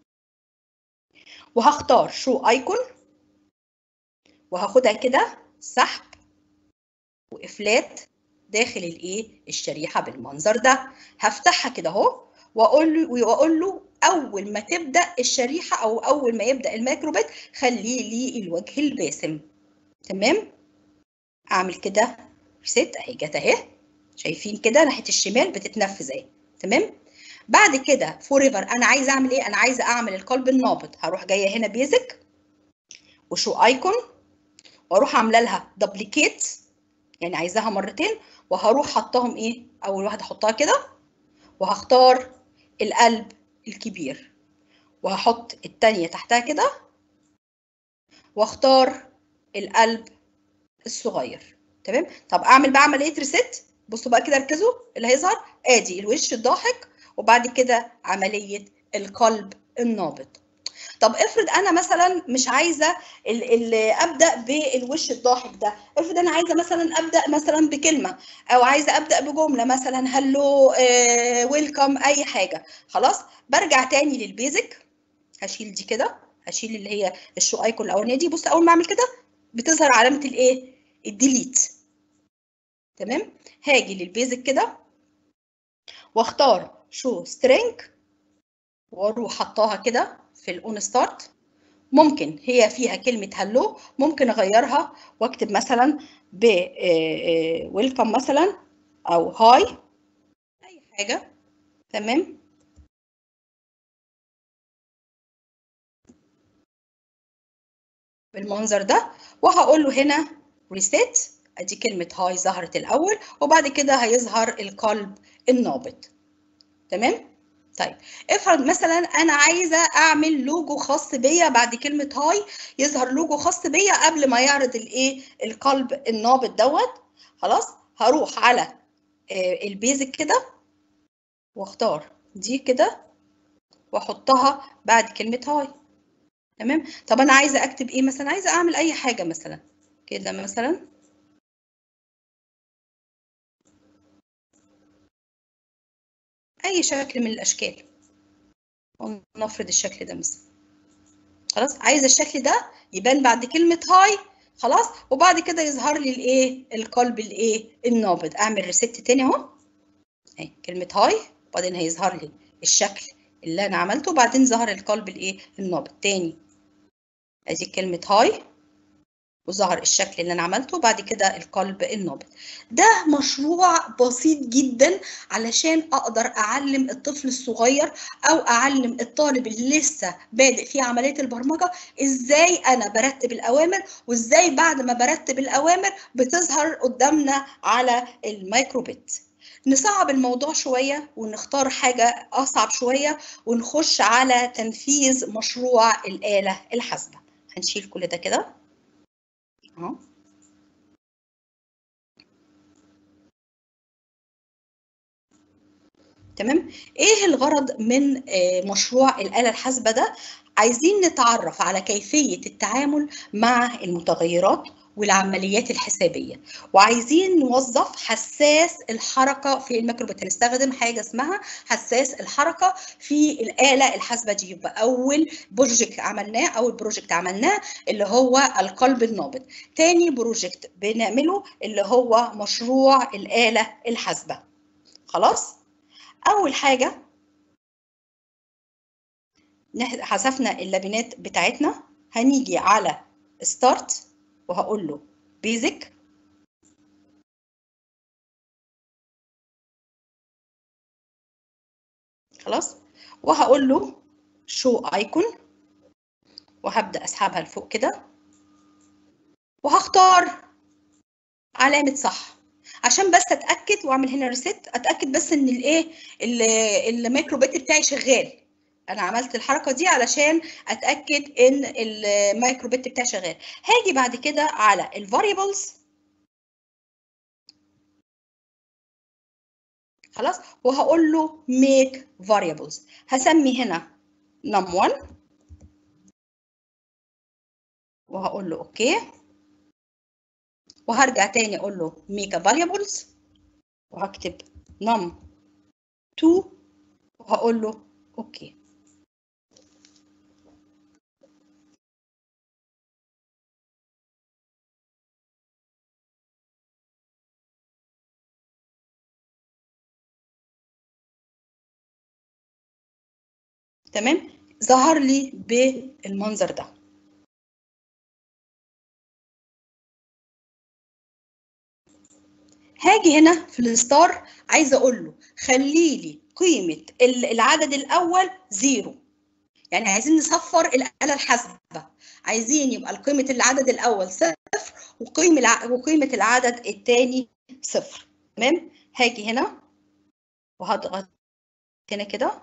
وهختار شو ايكون، وهاخدها كده سحب وافلات داخل الشريحه بالمنظر ده. هفتحها كده اهو واقول له اول ما تبدا الشريحه او اول ما يبدا الميكروبيت خليه لي الوجه الباسم. تمام. اعمل كده ريست اهي، جت اهي. شايفين كده ناحيه الشمال بتتنفذ اهي. تمام. بعد كده فور ايفر انا عايزه اعمل ايه؟ انا عايزه اعمل القلب النابض. هروح جايه هنا بيزك وشو ايكون، واروح عامله لها دبليكيت، يعني عايزاها مرتين، وهروح حطاهم ايه؟ اول واحده احطها كده، وهختار القلب الكبير، وهحط الثانيه تحتها كده، واختار القلب الصغير. تمام. طب اعمل بقى عمليه ريست. بصوا بقى كده، ركزوا اللي هيظهر ادي الوش الضاحك، وبعد كده عمليه القلب النابض. طب افرض انا مثلا مش عايزه ابدا بالوش الضاحك ده. افرض انا عايزه مثلا ابدا مثلا بكلمه، او عايزه ابدا بجمله مثلا هلو ويلكم اي حاجه. خلاص. برجع تاني للبيزك، هشيل دي كده، هشيل اللي هي الشو ايكون الاولانيه دي. بص اول ما اعمل كده بتظهر علامه الديليت. تمام. هاجي للبيزك كده واختار شو سترينج، واروح حطاها كده في الاون ستارت. ممكن هي فيها كلمه هلو، ممكن اغيرها واكتب مثلا ب ويلكم مثلا او هاي، اي حاجه. تمام. بالمنظر ده. وهقول له هنا ريسيت. ادي كلمه هاي ظهرت الاول، وبعد كده هيظهر القلب النابض. تمام. طيب افرض مثلا انا عايزه اعمل لوجو خاص بيا بعد كلمه هاي، يظهر لوجو خاص بيا قبل ما يعرض القلب النابض دوت. خلاص. هروح على البيزك كده واختار دي كده واحطها بعد كلمه هاي. تمام. طب انا عايزه اكتب ايه مثلا؟ عايزه اعمل اي حاجه مثلا كده، مثلا اي شكل من الاشكال، ونفرض الشكل ده مثلا. خلاص. عايزه الشكل ده يبان بعد كلمه هاي. خلاص. وبعد كده يظهر لي القلب النابض. اعمل ريست تاني اهو، اهي كلمه هاي، وبعدين هيظهر لي الشكل اللي انا عملته، وبعدين ظهر القلب النابض تاني. ادي كلمه هاي وظهر الشكل اللي انا عملته، بعد كده القلب النابض. ده مشروع بسيط جدا علشان اقدر اعلم الطفل الصغير او اعلم الطالب اللي لسه بادئ في عمليه البرمجه ازاي انا برتب الاوامر، وازاي بعد ما برتب الاوامر بتظهر قدامنا على الميكروبيت. نصعب الموضوع شويه ونختار حاجه اصعب شويه، ونخش على تنفيذ مشروع الاله الحاسبه. هنشيل كل ده كده اهو. تمام. ايه الغرض من مشروع الآلة الحاسبة ده؟ عايزين نتعرف على كيفية التعامل مع المتغيرات والعمليات الحسابية، وعايزين نوظف حساس الحركة في الميكروبت. هنستخدم حاجة اسمها حساس الحركة في الآلة الحاسبة دي. يبقى أول بروجكت عملناه اللي هو القلب النابض. تاني بروجكت بنعمله اللي هو مشروع الآلة الحاسبة. خلاص؟ أول حاجة حذفنا اللبنات بتاعتنا، هنيجي على ستارت وهقول له بيزك. خلاص، وهقول له شو ايكون، وهبدا اسحبها لفوق كده، وهختار علامه صح عشان بس اتاكد، واعمل هنا ريست، اتاكد بس ان الايه الميكرو بت بتاعي شغال. انا عملت الحركه دي علشان اتاكد ان الميكرو بت بتاعي شغال. هاجي بعد كده على الفاريبلز. خلاص، وهقول له make variables. هسمي هنا num1 وهقول له اوكي، وهرجع تاني اقول له make variables وهكتب num2 وهقول له اوكي. تمام، ظهر لي بالمنظر ده. هاجي هنا في الستار، عايزه اقول له خلي لي قيمه العدد الاول 0. يعني عايزين نصفر الآلة الحاسبة، عايزين يبقى قيمة العدد الأول 0 وقيمة العدد الثاني 0. تمام، هاجي هنا وهضغط هنا كده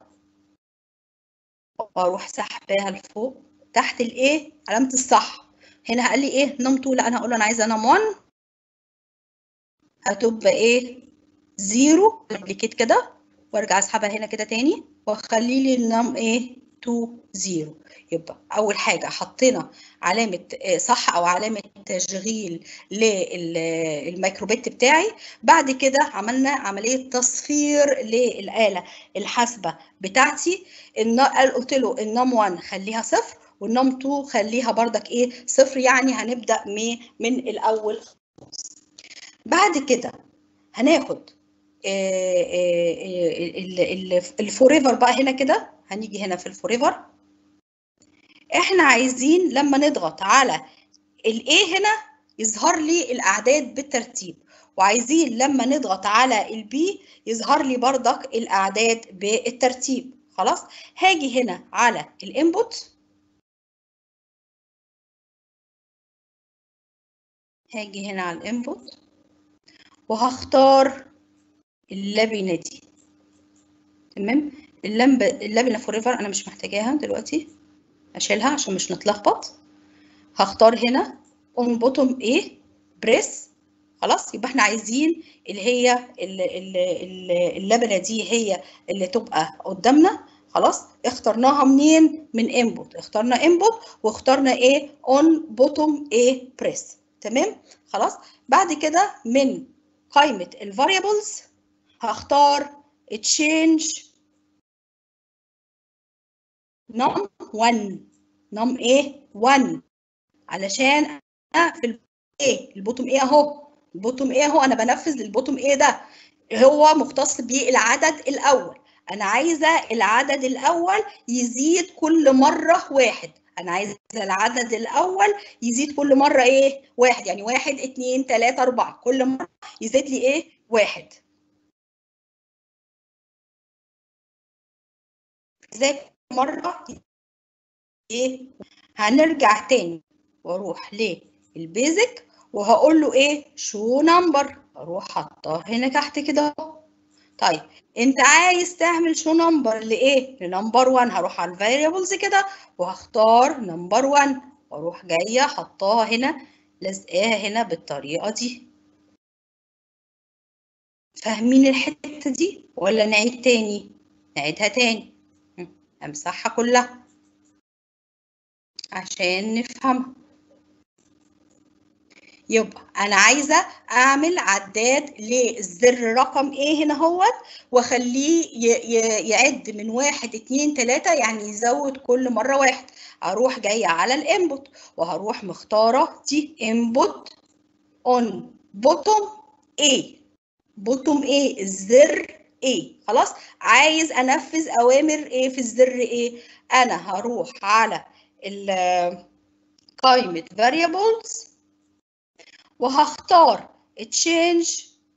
واروح سحباها لفوق تحت الايه علامة الصح. هنا قال لي ايه نم 2، لا انا هقول له انا عايزه نم 1، هتبقى ايه 0 دبليكيت كده، وارجع اسحبها هنا كده تاني واخلي لي النم ايه 2 0. يبقى اول حاجه حطينا علامه صح او علامه تشغيل للميكروبت بتاعي. بعد كده عملنا عمليه تصفير للاله الحاسبه بتاعتي. قلت له النم 1 خليها صفر والنم 2 خليها بردك ايه صفر، يعني هنبدا من الاول. بعد كده هناخد الفوريفر بقى هنا كده. هنيجي هنا في الفوريفر، احنا عايزين لما نضغط على الايه هنا يظهر لي الاعداد بالترتيب، وعايزين لما نضغط على البي يظهر لي بردك الاعداد بالترتيب. خلاص، هاجي هنا على الانبوت، هاجي هنا على الانبوت وهختار اللبنه دي. تمام، اللبنه فوريفر انا مش محتاجاها دلوقتي، اشيلها عشان مش نتلخبط. هختار هنا اون بوتوم ايه بريس. خلاص، يبقى احنا عايزين اللي هي اللبنه دي هي اللي تبقى قدامنا. خلاص، اخترناها منين؟ من انبوت، اخترنا انبوت واخترنا ايه اون بوتوم ايه بريس. تمام، خلاص. بعد كده من قائمه الفاريبلز هختار تشينج نم 1. نم ايه 1 علشان انا في ايه البوتوم ايه اهو، البوتوم ايه اهو انا بنفذ البوتوم ايه ده هو مختص بالعدد الاول. انا عايزه العدد الاول يزيد كل مره واحد. انا عايزه العدد الاول يزيد كل مره ايه واحد، يعني 1 2 3 4 كل مره يزيد لي ايه واحد. زي مره ايه. هنرجع تاني واروح للبيزك وهقول له ايه شو نمبر، اروح حاطاه هنا تحت كده. طيب انت عايز تعمل شو نمبر لايه؟ لنمبر 1. هروح على الفاريبلز كده وهختار نمبر 1 واروح جايه حطاها هنا لازقاها هنا بالطريقه دي. فاهمين الحتة دي ولا نعيد تاني؟ نعيدها تاني. امسحها كلها عشان نفهمها. يبقى انا عايزه اعمل عداد للزر رقم ايه هنا اهوت، واخليه يعد من 1 2 3، يعني يزود كل مره واحد. اروح جايه على الانبوت وهروح مختاره دي انبوت اون بوتوم ايه. بوتوم ايه الزر ايه. خلاص، عايز انفذ اوامر ايه في الزر ايه. انا هروح على قائمه variables وهختار change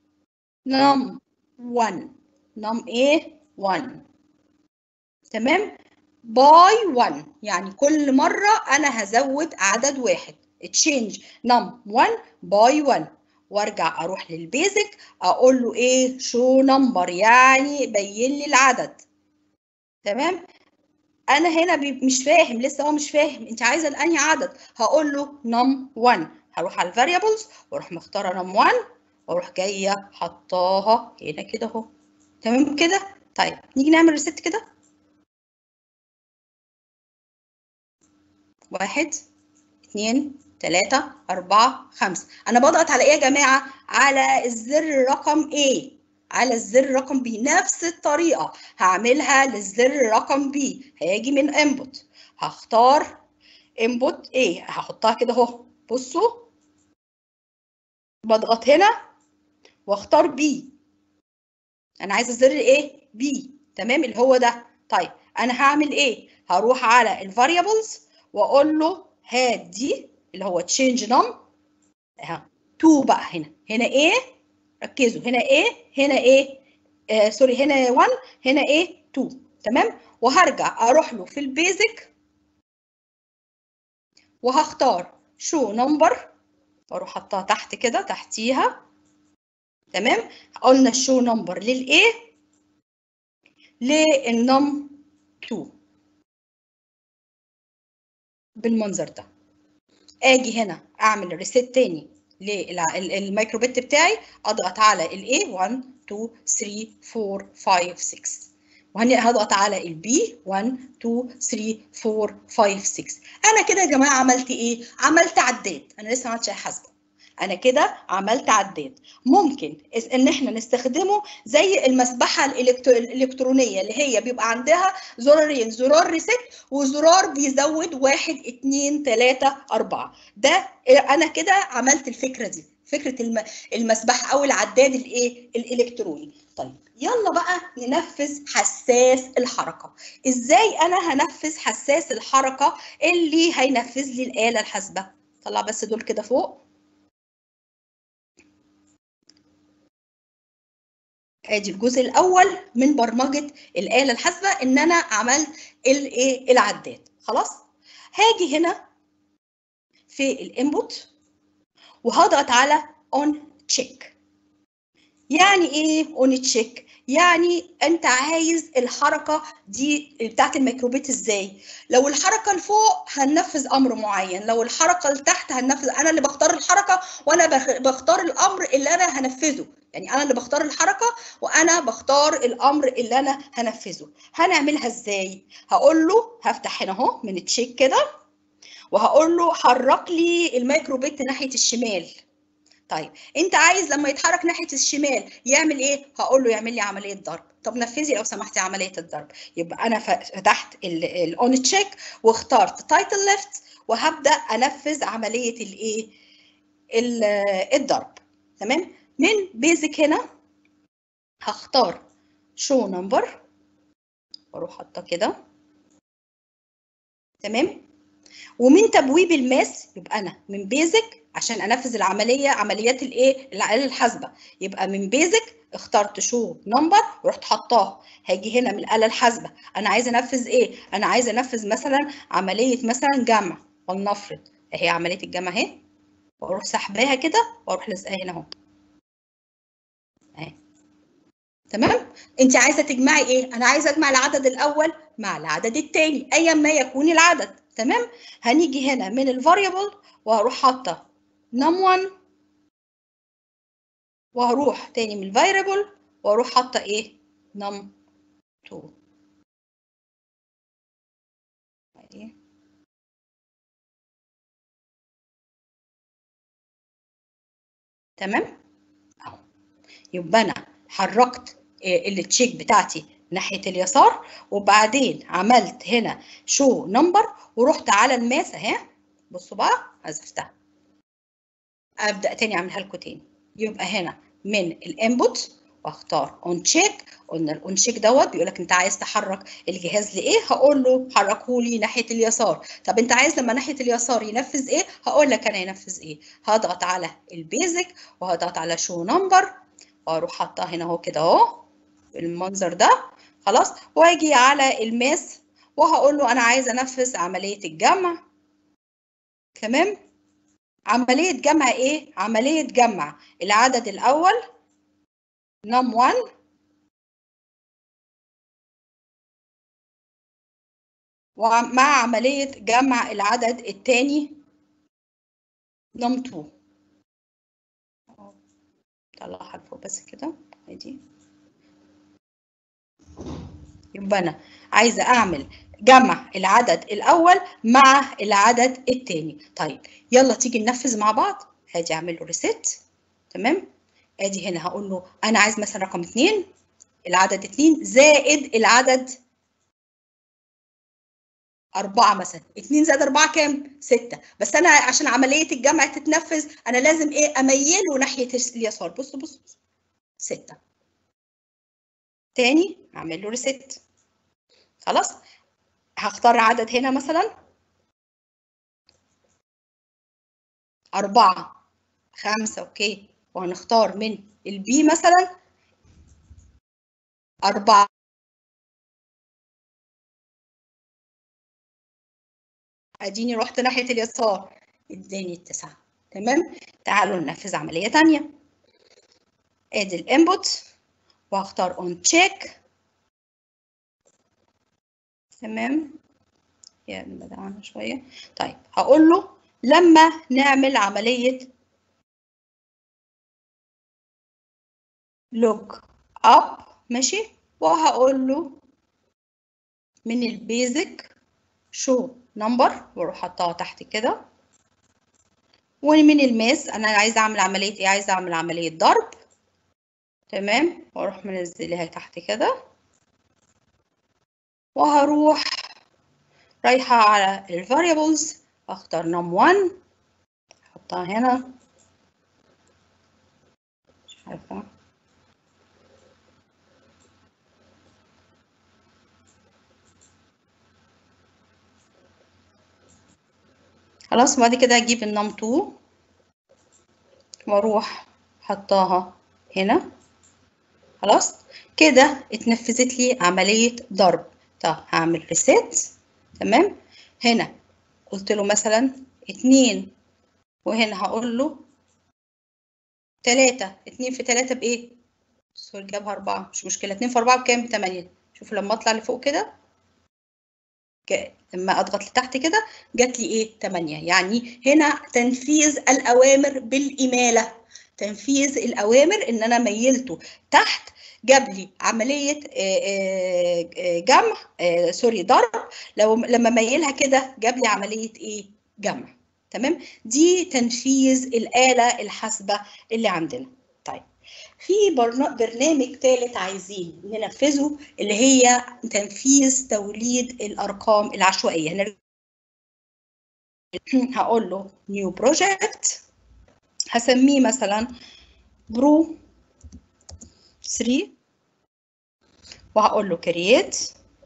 num1. num ايه 1. تمام. باي 1 يعني كل مره انا هزود عدد واحد. change num1 باي 1. وارجع اروح للبيزك اقول له ايه show number يعني بين لي العدد. تمام. انا هنا مش فاهم لسه، هو مش فاهم انت عايزه لانهي عدد. هقول له num1. هروح على الفاريبلز واروح مختاره num1 واروح جايه حطاها هنا كده اهو. تمام كده. طيب نيجي نعمل ريست كده. 1 2 3 4 5. انا بضغط على ايه يا جماعه؟ على الزر رقم ايه، على الزر رقم بي. نفس الطريقه هعملها للزر رقم بي. هاجي من انبوت هختار انبوت ايه، هحطها كده اهو. بصوا بضغط هنا واختار بي. انا عايزه الزر ايه بي. تمام اللي هو ده. طيب انا هعمل ايه؟ هروح على الفاريبلز واقول له هات دي اللي هو تشينج نم اهو 2 بقى. هنا ايه، ركزوا هنا ايه، هنا ايه، سوري هنا 1 هنا ايه 2. تمام. وهرجع اروح له في البيزك وهختار شو نمبر واروح حطها تحت كده تحتيها. تمام. قلنا الشو نمبر للايه للنم 2 بالمنظر ده. اجي هنا اعمل ريسيت تاني للمايكرو بت بتاعي. اضغط على الايه 1 2 3 4 5 6 وهنا هضغط على البي 1 2 3 4 5 6. انا كده يا جماعه عملت ايه؟ عملت عداد. انا لسه ما عملتش اي حاسبه. انا كده عملت عداد. ممكن ان احنا نستخدمه زي المسبحه الالكترونيه اللي هي بيبقى عندها زرارين، زرار ريست وزرار بيزود 1 2 3 4. ده انا كده عملت الفكره دي، فكره المسبحه او العداد الايه الالكتروني. طيب يلا بقى ننفذ حساس الحركه. ازاي انا هنفذ حساس الحركه اللي هينفذ لي الاله الحاسبه؟ طلع بس دول كده فوق. ادي الجزء الاول من برمجه الاله الحاسبه، ان انا عملت الايه العداد. خلاص. هاجي هنا في الانبوت وهضغط على اون تشيك. يعني ايه اون تشيك؟ يعني انت عايز الحركه دي بتاعت الميكروبيت ازاي. لو الحركه لفوق هننفذ امر معين، لو الحركه لتحت هننفذ. انا اللي بختار الحركه وانا بختار الامر اللي انا هنفذه. يعني انا اللي بختار الحركه وانا بختار الامر اللي انا هنفذه. هنعملها ازاي؟ هقول له هفتح هنا اهو من تشيك كده وهقول له حرك لي الميكروبيت ناحيه الشمال. طيب انت عايز لما يتحرك ناحيه الشمال يعمل ايه؟ هقول له يعمل لي عمليه ضرب. طب نفذي لو سمحتي عمليه الضرب. يبقى انا فتحت الاون تشيك واخترت تايتل ليفت وهبدا انفذ عمليه الايه الضرب. تمام. من بيزك هنا هختار شو نمبر واروح حاطه كده. تمام. ومن تبويب الماس يبقى انا من بيزك عشان انفذ العمليه عمليات الايه الاله الحاسبه. يبقى من بيزك اخترت شو نمبر ورحت حطاه. هاجي هنا من الاله الحاسبه انا عايزه انفذ ايه؟ انا عايزه انفذ مثلا عمليه مثلا جمع. ولنفرض اهي عمليه الجمع اهي. واروح سحباها كده واروح لازقاها هنا اهو اهي. تمام. انت عايزه تجمعي ايه؟ انا عايزه اجمع العدد الاول مع العدد الثاني ايا ما يكون العدد. تمام. هنيجي هنا من الفاريبل وهروح حاطه num1 وهروح تاني من الفاريبل واروح حاطه ايه؟ num 2. تمام اهو. يبقى انا حركت التشيك بتاعتي ناحيه اليسار، وبعدين عملت هنا شو نمبر ورحت على الماس اهي. بصوا بقى حذفتها، ابدا تاني اعملها لكم تاني. يبقى هنا من الانبوت واختار اون تشيك. قلنا الاون تشيك دوت بيقول لك انت عايز تحرك الجهاز لايه، هقول له حركه لي ناحيه اليسار. طب انت عايز لما ناحيه اليسار ينفذ ايه؟ هقول لك انا ينفذ ايه. هضغط على البيزك وهضغط على شو نمبر واروح حاطاه هنا اهو كده اهو بالمنظر ده. خلاص، واجي على الماس وهقول له انا عايز انفذ عمليه الجمع. تمام. عمليه جمع ايه؟ عمليه جمع العدد الاول num1 ومع عمليه جمع العدد الثاني num2. طلعها لفوق بس كده ادي. يبقى انا عايزه اعمل جمع العدد الاول مع العدد الثاني. طيب يلا تيجي ننفذ مع بعض. هاجي اعمل له ريست. تمام. ادي هنا هقول له انا عايز مثلا رقم 2، العدد 2 زائد العدد 4 مثلا. 2 زائد 4 كام؟ 6. بس انا عشان عمليه الجمع تتنفذ انا لازم ايه؟ اميله ناحيه اليسار. بصوا بصوا 6. تاني اعمل له ريست. خلاص. هختار عدد هنا مثلا 4 5. اوكي. وهنختار من البي مثلا 4. اديني رحت ناحيه اليسار اداني 9. تمام. تعالوا ننفذ عمليه ثانيه. ادي الانبوت وهختار اون تشيك. تمام. يعني بدعنا شويه. طيب هقول له لما نعمل عمليه لوك اب، ماشي، وهقول له من البيزك شو نمبر واروح حطها تحت كده. ومن الماس انا عايزه اعمل عمليه ايه؟ عايزه اعمل عمليه ضرب. تمام. واروح منزلها تحت كده وهروح رايحه على الفاريبلز اختار num1 احطها هنا. مش عارفه. خلاص. وبعد كده اجيب الnum2 واروح حطاها هنا. خلاص كده اتنفذت لي عمليه ضرب. طب هعمل ريسيت. تمام. هنا قلت له مثلا 2 وهنا هقول له 3. 2 في 3 بايه؟ سوري جابها 4 مش مشكله. 2 في 4 بكام؟ ب8. شوفوا لما اطلع لفوق كده لما اضغط لتحت كده جات لي ايه؟ 8. يعني هنا تنفيذ الاوامر بالاماله. تنفيذ الاوامر ان انا ميلته تحت جاب لي عمليه جمع سوري ضرب. لما ميلها كده جاب لي عمليه ايه؟ جمع. تمام. دي تنفيذ الاله الحاسبه اللي عندنا. طيب في برنامج ثالث عايزين ننفذه اللي هي تنفيذ توليد الارقام العشوائيه. هقول له نيو بروجكت هسميه مثلا برو 3 وهقول له كرييت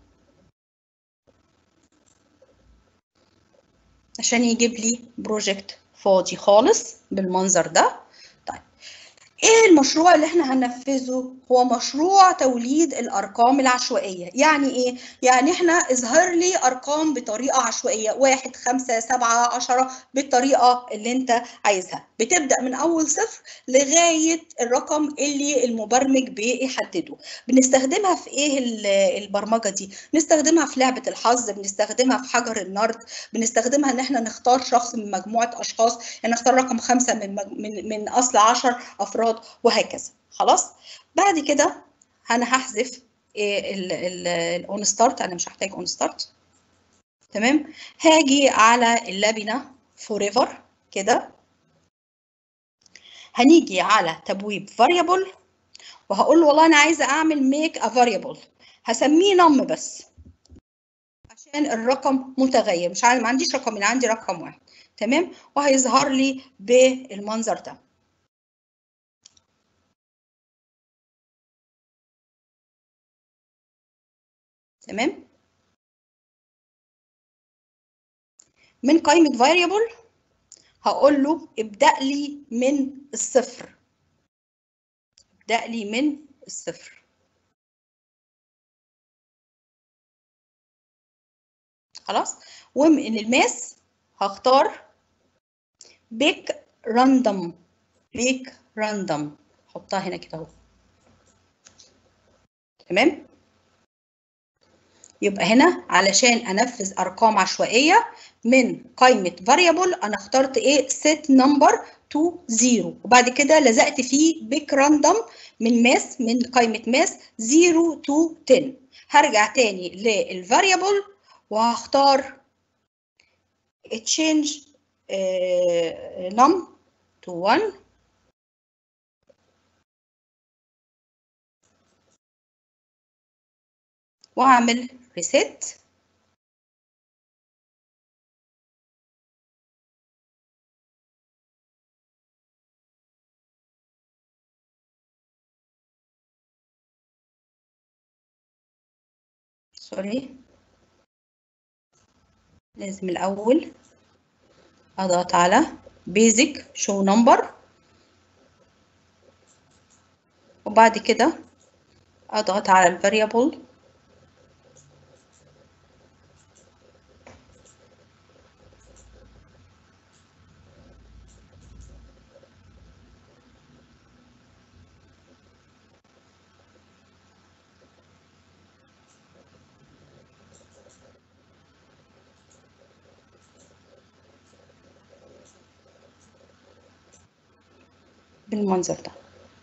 عشان يجيب لي بروجكت فاضي خالص بالمنظر ده. طيب ايه المشروع اللي احنا هننفذه؟ هو مشروع توليد الارقام العشوائيه. يعني ايه؟ يعني احنا اظهر لي ارقام بطريقه عشوائيه 1 5 7 10 بالطريقه اللي انت عايزها. بتبدا من اول صفر لغايه الرقم اللي المبرمج بيحدده. بنستخدمها في ايه البرمجه دي؟ بنستخدمها في لعبه الحظ، بنستخدمها في حجر النرد، بنستخدمها ان احنا نختار شخص من مجموعه اشخاص. يعني نختار رقم 5 من اصل 10 افراد المفترض وهكذا. خلاص. بعد كده انا هحذف الاون ستارت، انا مش هحتاج اون ستارت. تمام. هاجي على اللبنه فور ايفر كده، هنيجي على تبويب فاريبل وهقول له والله انا عايزه اعمل ميك ا فاريبل، هسميه نم بس عشان الرقم متغير، مش عارف، ما عنديش رقمين، عندي رقم واحد. تمام. وهيظهر لي بالمنظر ده. تمام. من قائمه فاريبل هقول له ابدأ لي من الصفر، ابدأ لي من الصفر. خلاص. ومن الماس هختار بيك راندوم، بيك راندوم، حطها هنا كده اهو. تمام. يبقى هنا علشان انفذ ارقام عشوائيه من قائمه variable انا اخترت ايه؟ set number to 0، وبعد كده لزقت فيه بيك راندوم من ماس، من قائمه ماس 0 to 10. هرجع تاني للفاريبل وهختار change num to 1 واعمل reset. سوري، لازم الاول اضغط على basic show number وبعد كده اضغط على الفاريبل بالمنظر ده.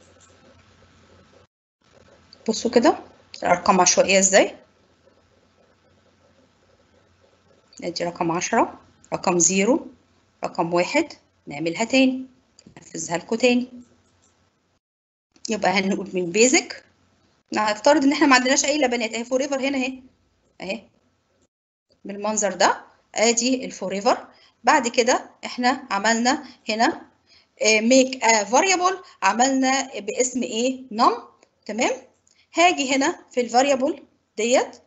بصوا كده الارقام عشوائيه ازاي. ادي رقم 10، رقم 0، رقم 1، نعملها تاني، ننفذها لكم تاني. يبقى هنقول من بيزك، هنفترض ان احنا ما عندناش اي لبنات اهي، فور ايفر هنا اهي اهي بالمنظر ده. ادي الفور ايفر. بعد كده احنا عملنا هنا ميك ا فاريبل، عملنا باسم ايه؟ نم. تمام. هاجي هنا في الفاريبل ديت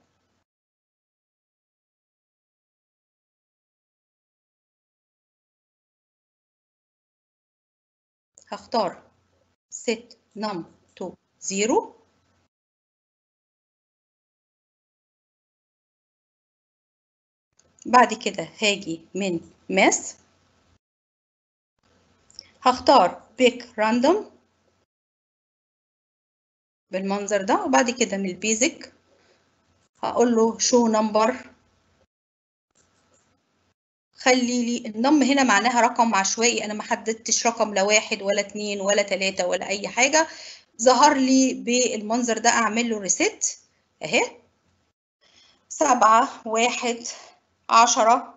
هختار set num to 0 بعد كده هاجي من ماس هختار بيك راندوم بالمنظر ده، وبعد كده من البيزك هقول له شو نمبر، خلي لي النم هنا معناها رقم عشوائي، انا ما حددتش رقم لا 1 ولا 2 ولا 3 ولا اي حاجه، ظهر لي بالمنظر ده. اعمل له ريست اهي 7 1 10.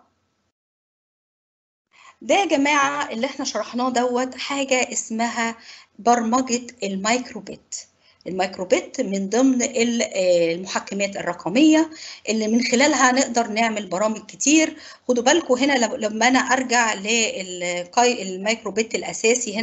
ده يا جماعه اللي احنا شرحناه دوت حاجه اسمها برمجه المايكروبت. المايكروبت من ضمن المحكمات الرقميه اللي من خلالها نقدر نعمل برامج كتير. خدوا بالكم هنا لما انا ارجع للمايكروبت الاساسي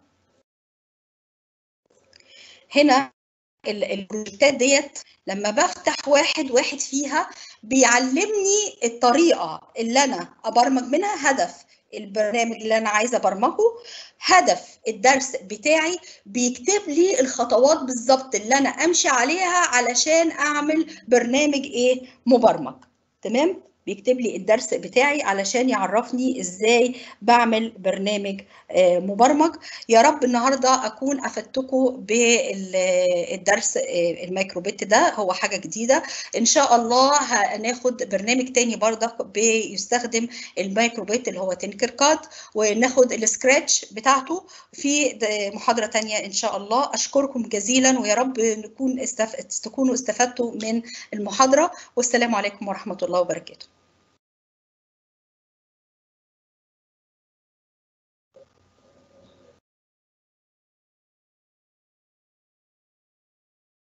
هنا البروجكتات ديت لما بفتح واحد واحد فيها بيعلمني الطريقه اللي انا ابرمج منها، هدف البرنامج اللي انا عايزه ابرمجه، هدف الدرس بتاعي، بيكتب لي الخطوات بالظبط اللي انا امشي عليها علشان اعمل برنامج ايه؟ مبرمج. تمام. بيكتب لي الدرس بتاعي علشان يعرفني ازاي بعمل برنامج مبرمج. يا رب النهارده اكون افدتكم بالدرس الميكروبت ده، هو حاجه جديده. ان شاء الله هناخد برنامج تاني برضك بيستخدم الميكروبت اللي هو تنكر كاد، وناخد السكراتش بتاعته في محاضره تانيه ان شاء الله. اشكركم جزيلا، ويا رب تكونوا استفدتوا من المحاضره، والسلام عليكم ورحمه الله وبركاته.